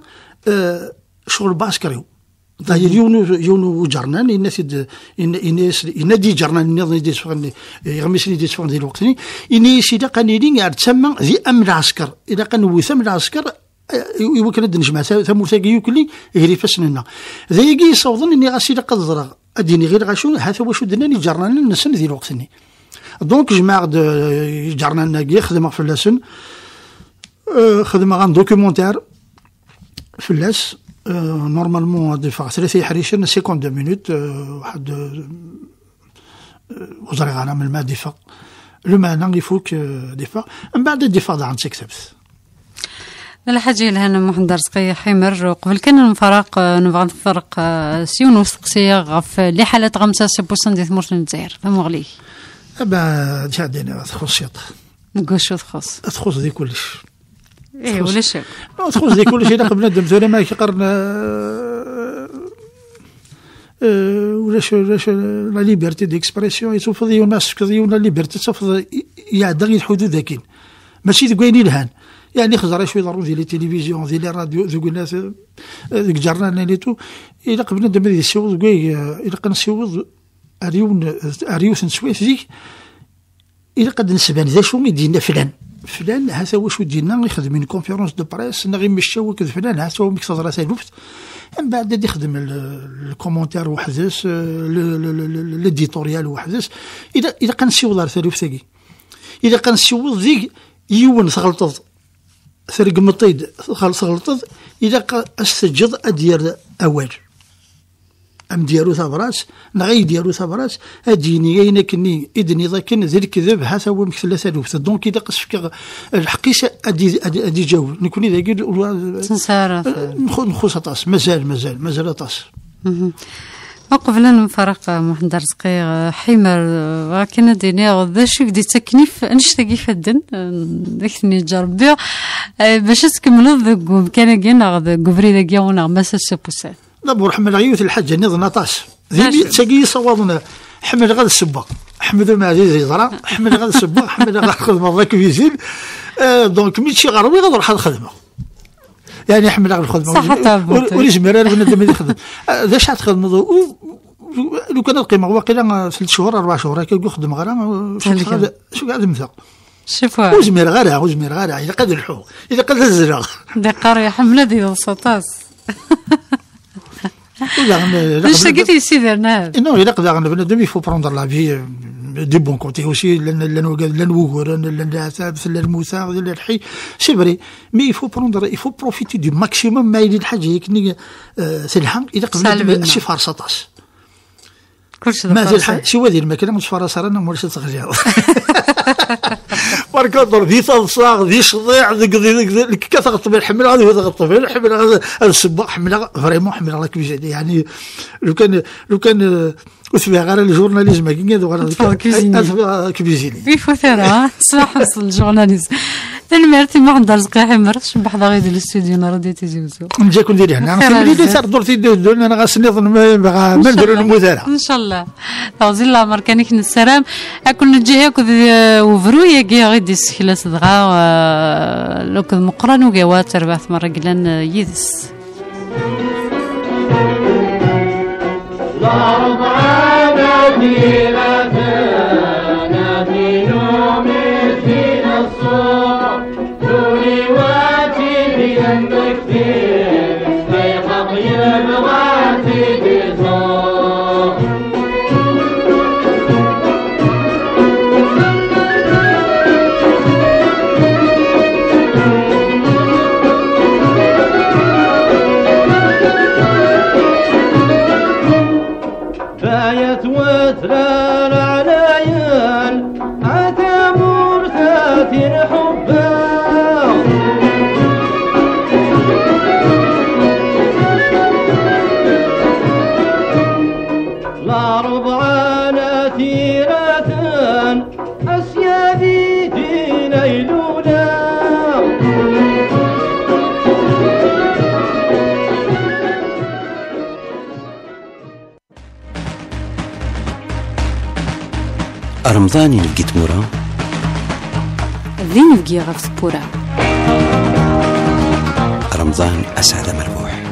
شغل باسكريو داير يونو جرنان الناس ينادي جرنان الناس يدي سفغن يغمسني يدي سفغن ديال الوقتني اني سيدا قانيدين يعد تسمى ذي امن العسكر اذا كان وثم العسكر يمكن نجمع ثمو ثاقي كلي يهري فسننا ذايقي يصوضن اني غاسيدا قدر اديني غير غاشو هذا واش دناني جرنان النسن ديال الوقتني دونك جماعه جرنان يخدم في اللسن خدمة عن دوكيومونتير في اللاس نورمالمون ديفا 3 يحريشن 52 مينوت واحد وزاري غانا من الماء ديفا لو معنى يفوك ديفا من بعد الدفاع عن سكسبس الحاجة لهنا محمد رزقي حمر قبل كان نفرق نبغى نفرق سيون وسقسية غف لي حالات غمسة سبوسن دي ثمورت الجزائر فمغلي ابا جادينا تخص شيط نقول شو تخص دي كلش ايه ولا شيء تخص دي كل شيء نقبل بنادم ثورة ما يقرن ولاش لا ليبرتي ديكسبرسيون يتوفض الناس كذيون لا ليبرتي تفض يعدغ الحدود ذاكين ماشي ذويني لهان يعني خزر شويه ضروري ديال التلفزيون ديال الراديو ذوك الناس ذوك جرنا نيتو الا قبل بنادم هذا يسوض كوي الا كنسوض اريوث نسويت ذيك الا قد نسبان ذا شو يدينا فلان هذا واش دينا يخدم من كونفيرونس دو بريس نغي مشاو كذا فلان هذا هو مكتظ راسه لوفت من بعد يخدم الكومونتير وحدث ليديتوريال وحدث اذا كنسيو دار ثالث ثقي اذا كنسيو ذيك يون ثغلطض ثرق مطيد غلطض اذا استجد ادير اول ام ديالو ثبراس نغي ديالو ثبراس اديني اين كني اذني ذاك ذي الكذب هذا هو مثل ثالث دونك اذا قصفك الحقيقه ادي جاوب نكوني ذاك تنسارف نخص طاس مازال طاس قبل نفرق محمد رزقي حمر ولكن ديني غدا شي بدي تكنيف نشتاقي فدن داك نجرب باش تكملوا ذوك كان كاين غدا كفري داك يونا مسا سبوسات دابا حمل عيوت الحاج نظن طاس ذي تسقي صوابنا حمل غدا السباق حمد المعزيز يزرع حمل غدا السباق حمل غدا الخدمه ذاك فيزين دونك ميتشي غروي غادي نروح الخدمه يعني حمل غدا الخدمه وليزمر انا بنادم يخدم ذا شحال تخدم لو كان القيمه واقيلا 3 شهور 4 شهور هكا يخدم غير شو قاعد مثل شوفوا وزمير غير اذا قد الحو اذا قد الزرع دقار يا حمله ديال السطاس ليش قلتي سي درنا نو الا قدر بنادم يفو بروندر لا في دي بون كونتي اوسي لان وغور لان العتاب لان الموسى لان الحي سي فري مي يفو بروندر يفو بروفيتي دو ماكسيموم ما يدير الحاجه يكني سلحان اذا قبل شي فرصطاس كلشي ما زال شي وادي الماكله مش فرصه رانا مولاش تغجر باركودر ذي تصاغ ذي شضيع ذيك كتغطي الحمل هذه تغطي الحمل هذا الصباح حمله فريمون حمله الله كبير يعني لو كان وثبي غير الجورناليزم كي غير كبيزيني كيف ثرا صح الجورناليزم المرتي ما عندها رزق حمر شبح ضغي ديال الاستوديو انا رديتي زوزو نجاكم ندير هنا انا في صار درتي انا غاسني ما نديروا المثالة ان شاء الله توزيل العمر كان كن السلام اكل نجي هاك وفرويا كي غيدي السكله صدغا لو كان مقرن وقوات 4 مره قلان يدس لا رضعنا ديرتنا في نوم في الصور دوني واتي بينك في حق يبغاتي بصور بايت وتران عليان عتاب مرتات حبا لا رضعانا تيرتان أسيادي ديني لولا رمضاني لقيت مورا ذين بقي غف سبورا رمضان أسعد مربوح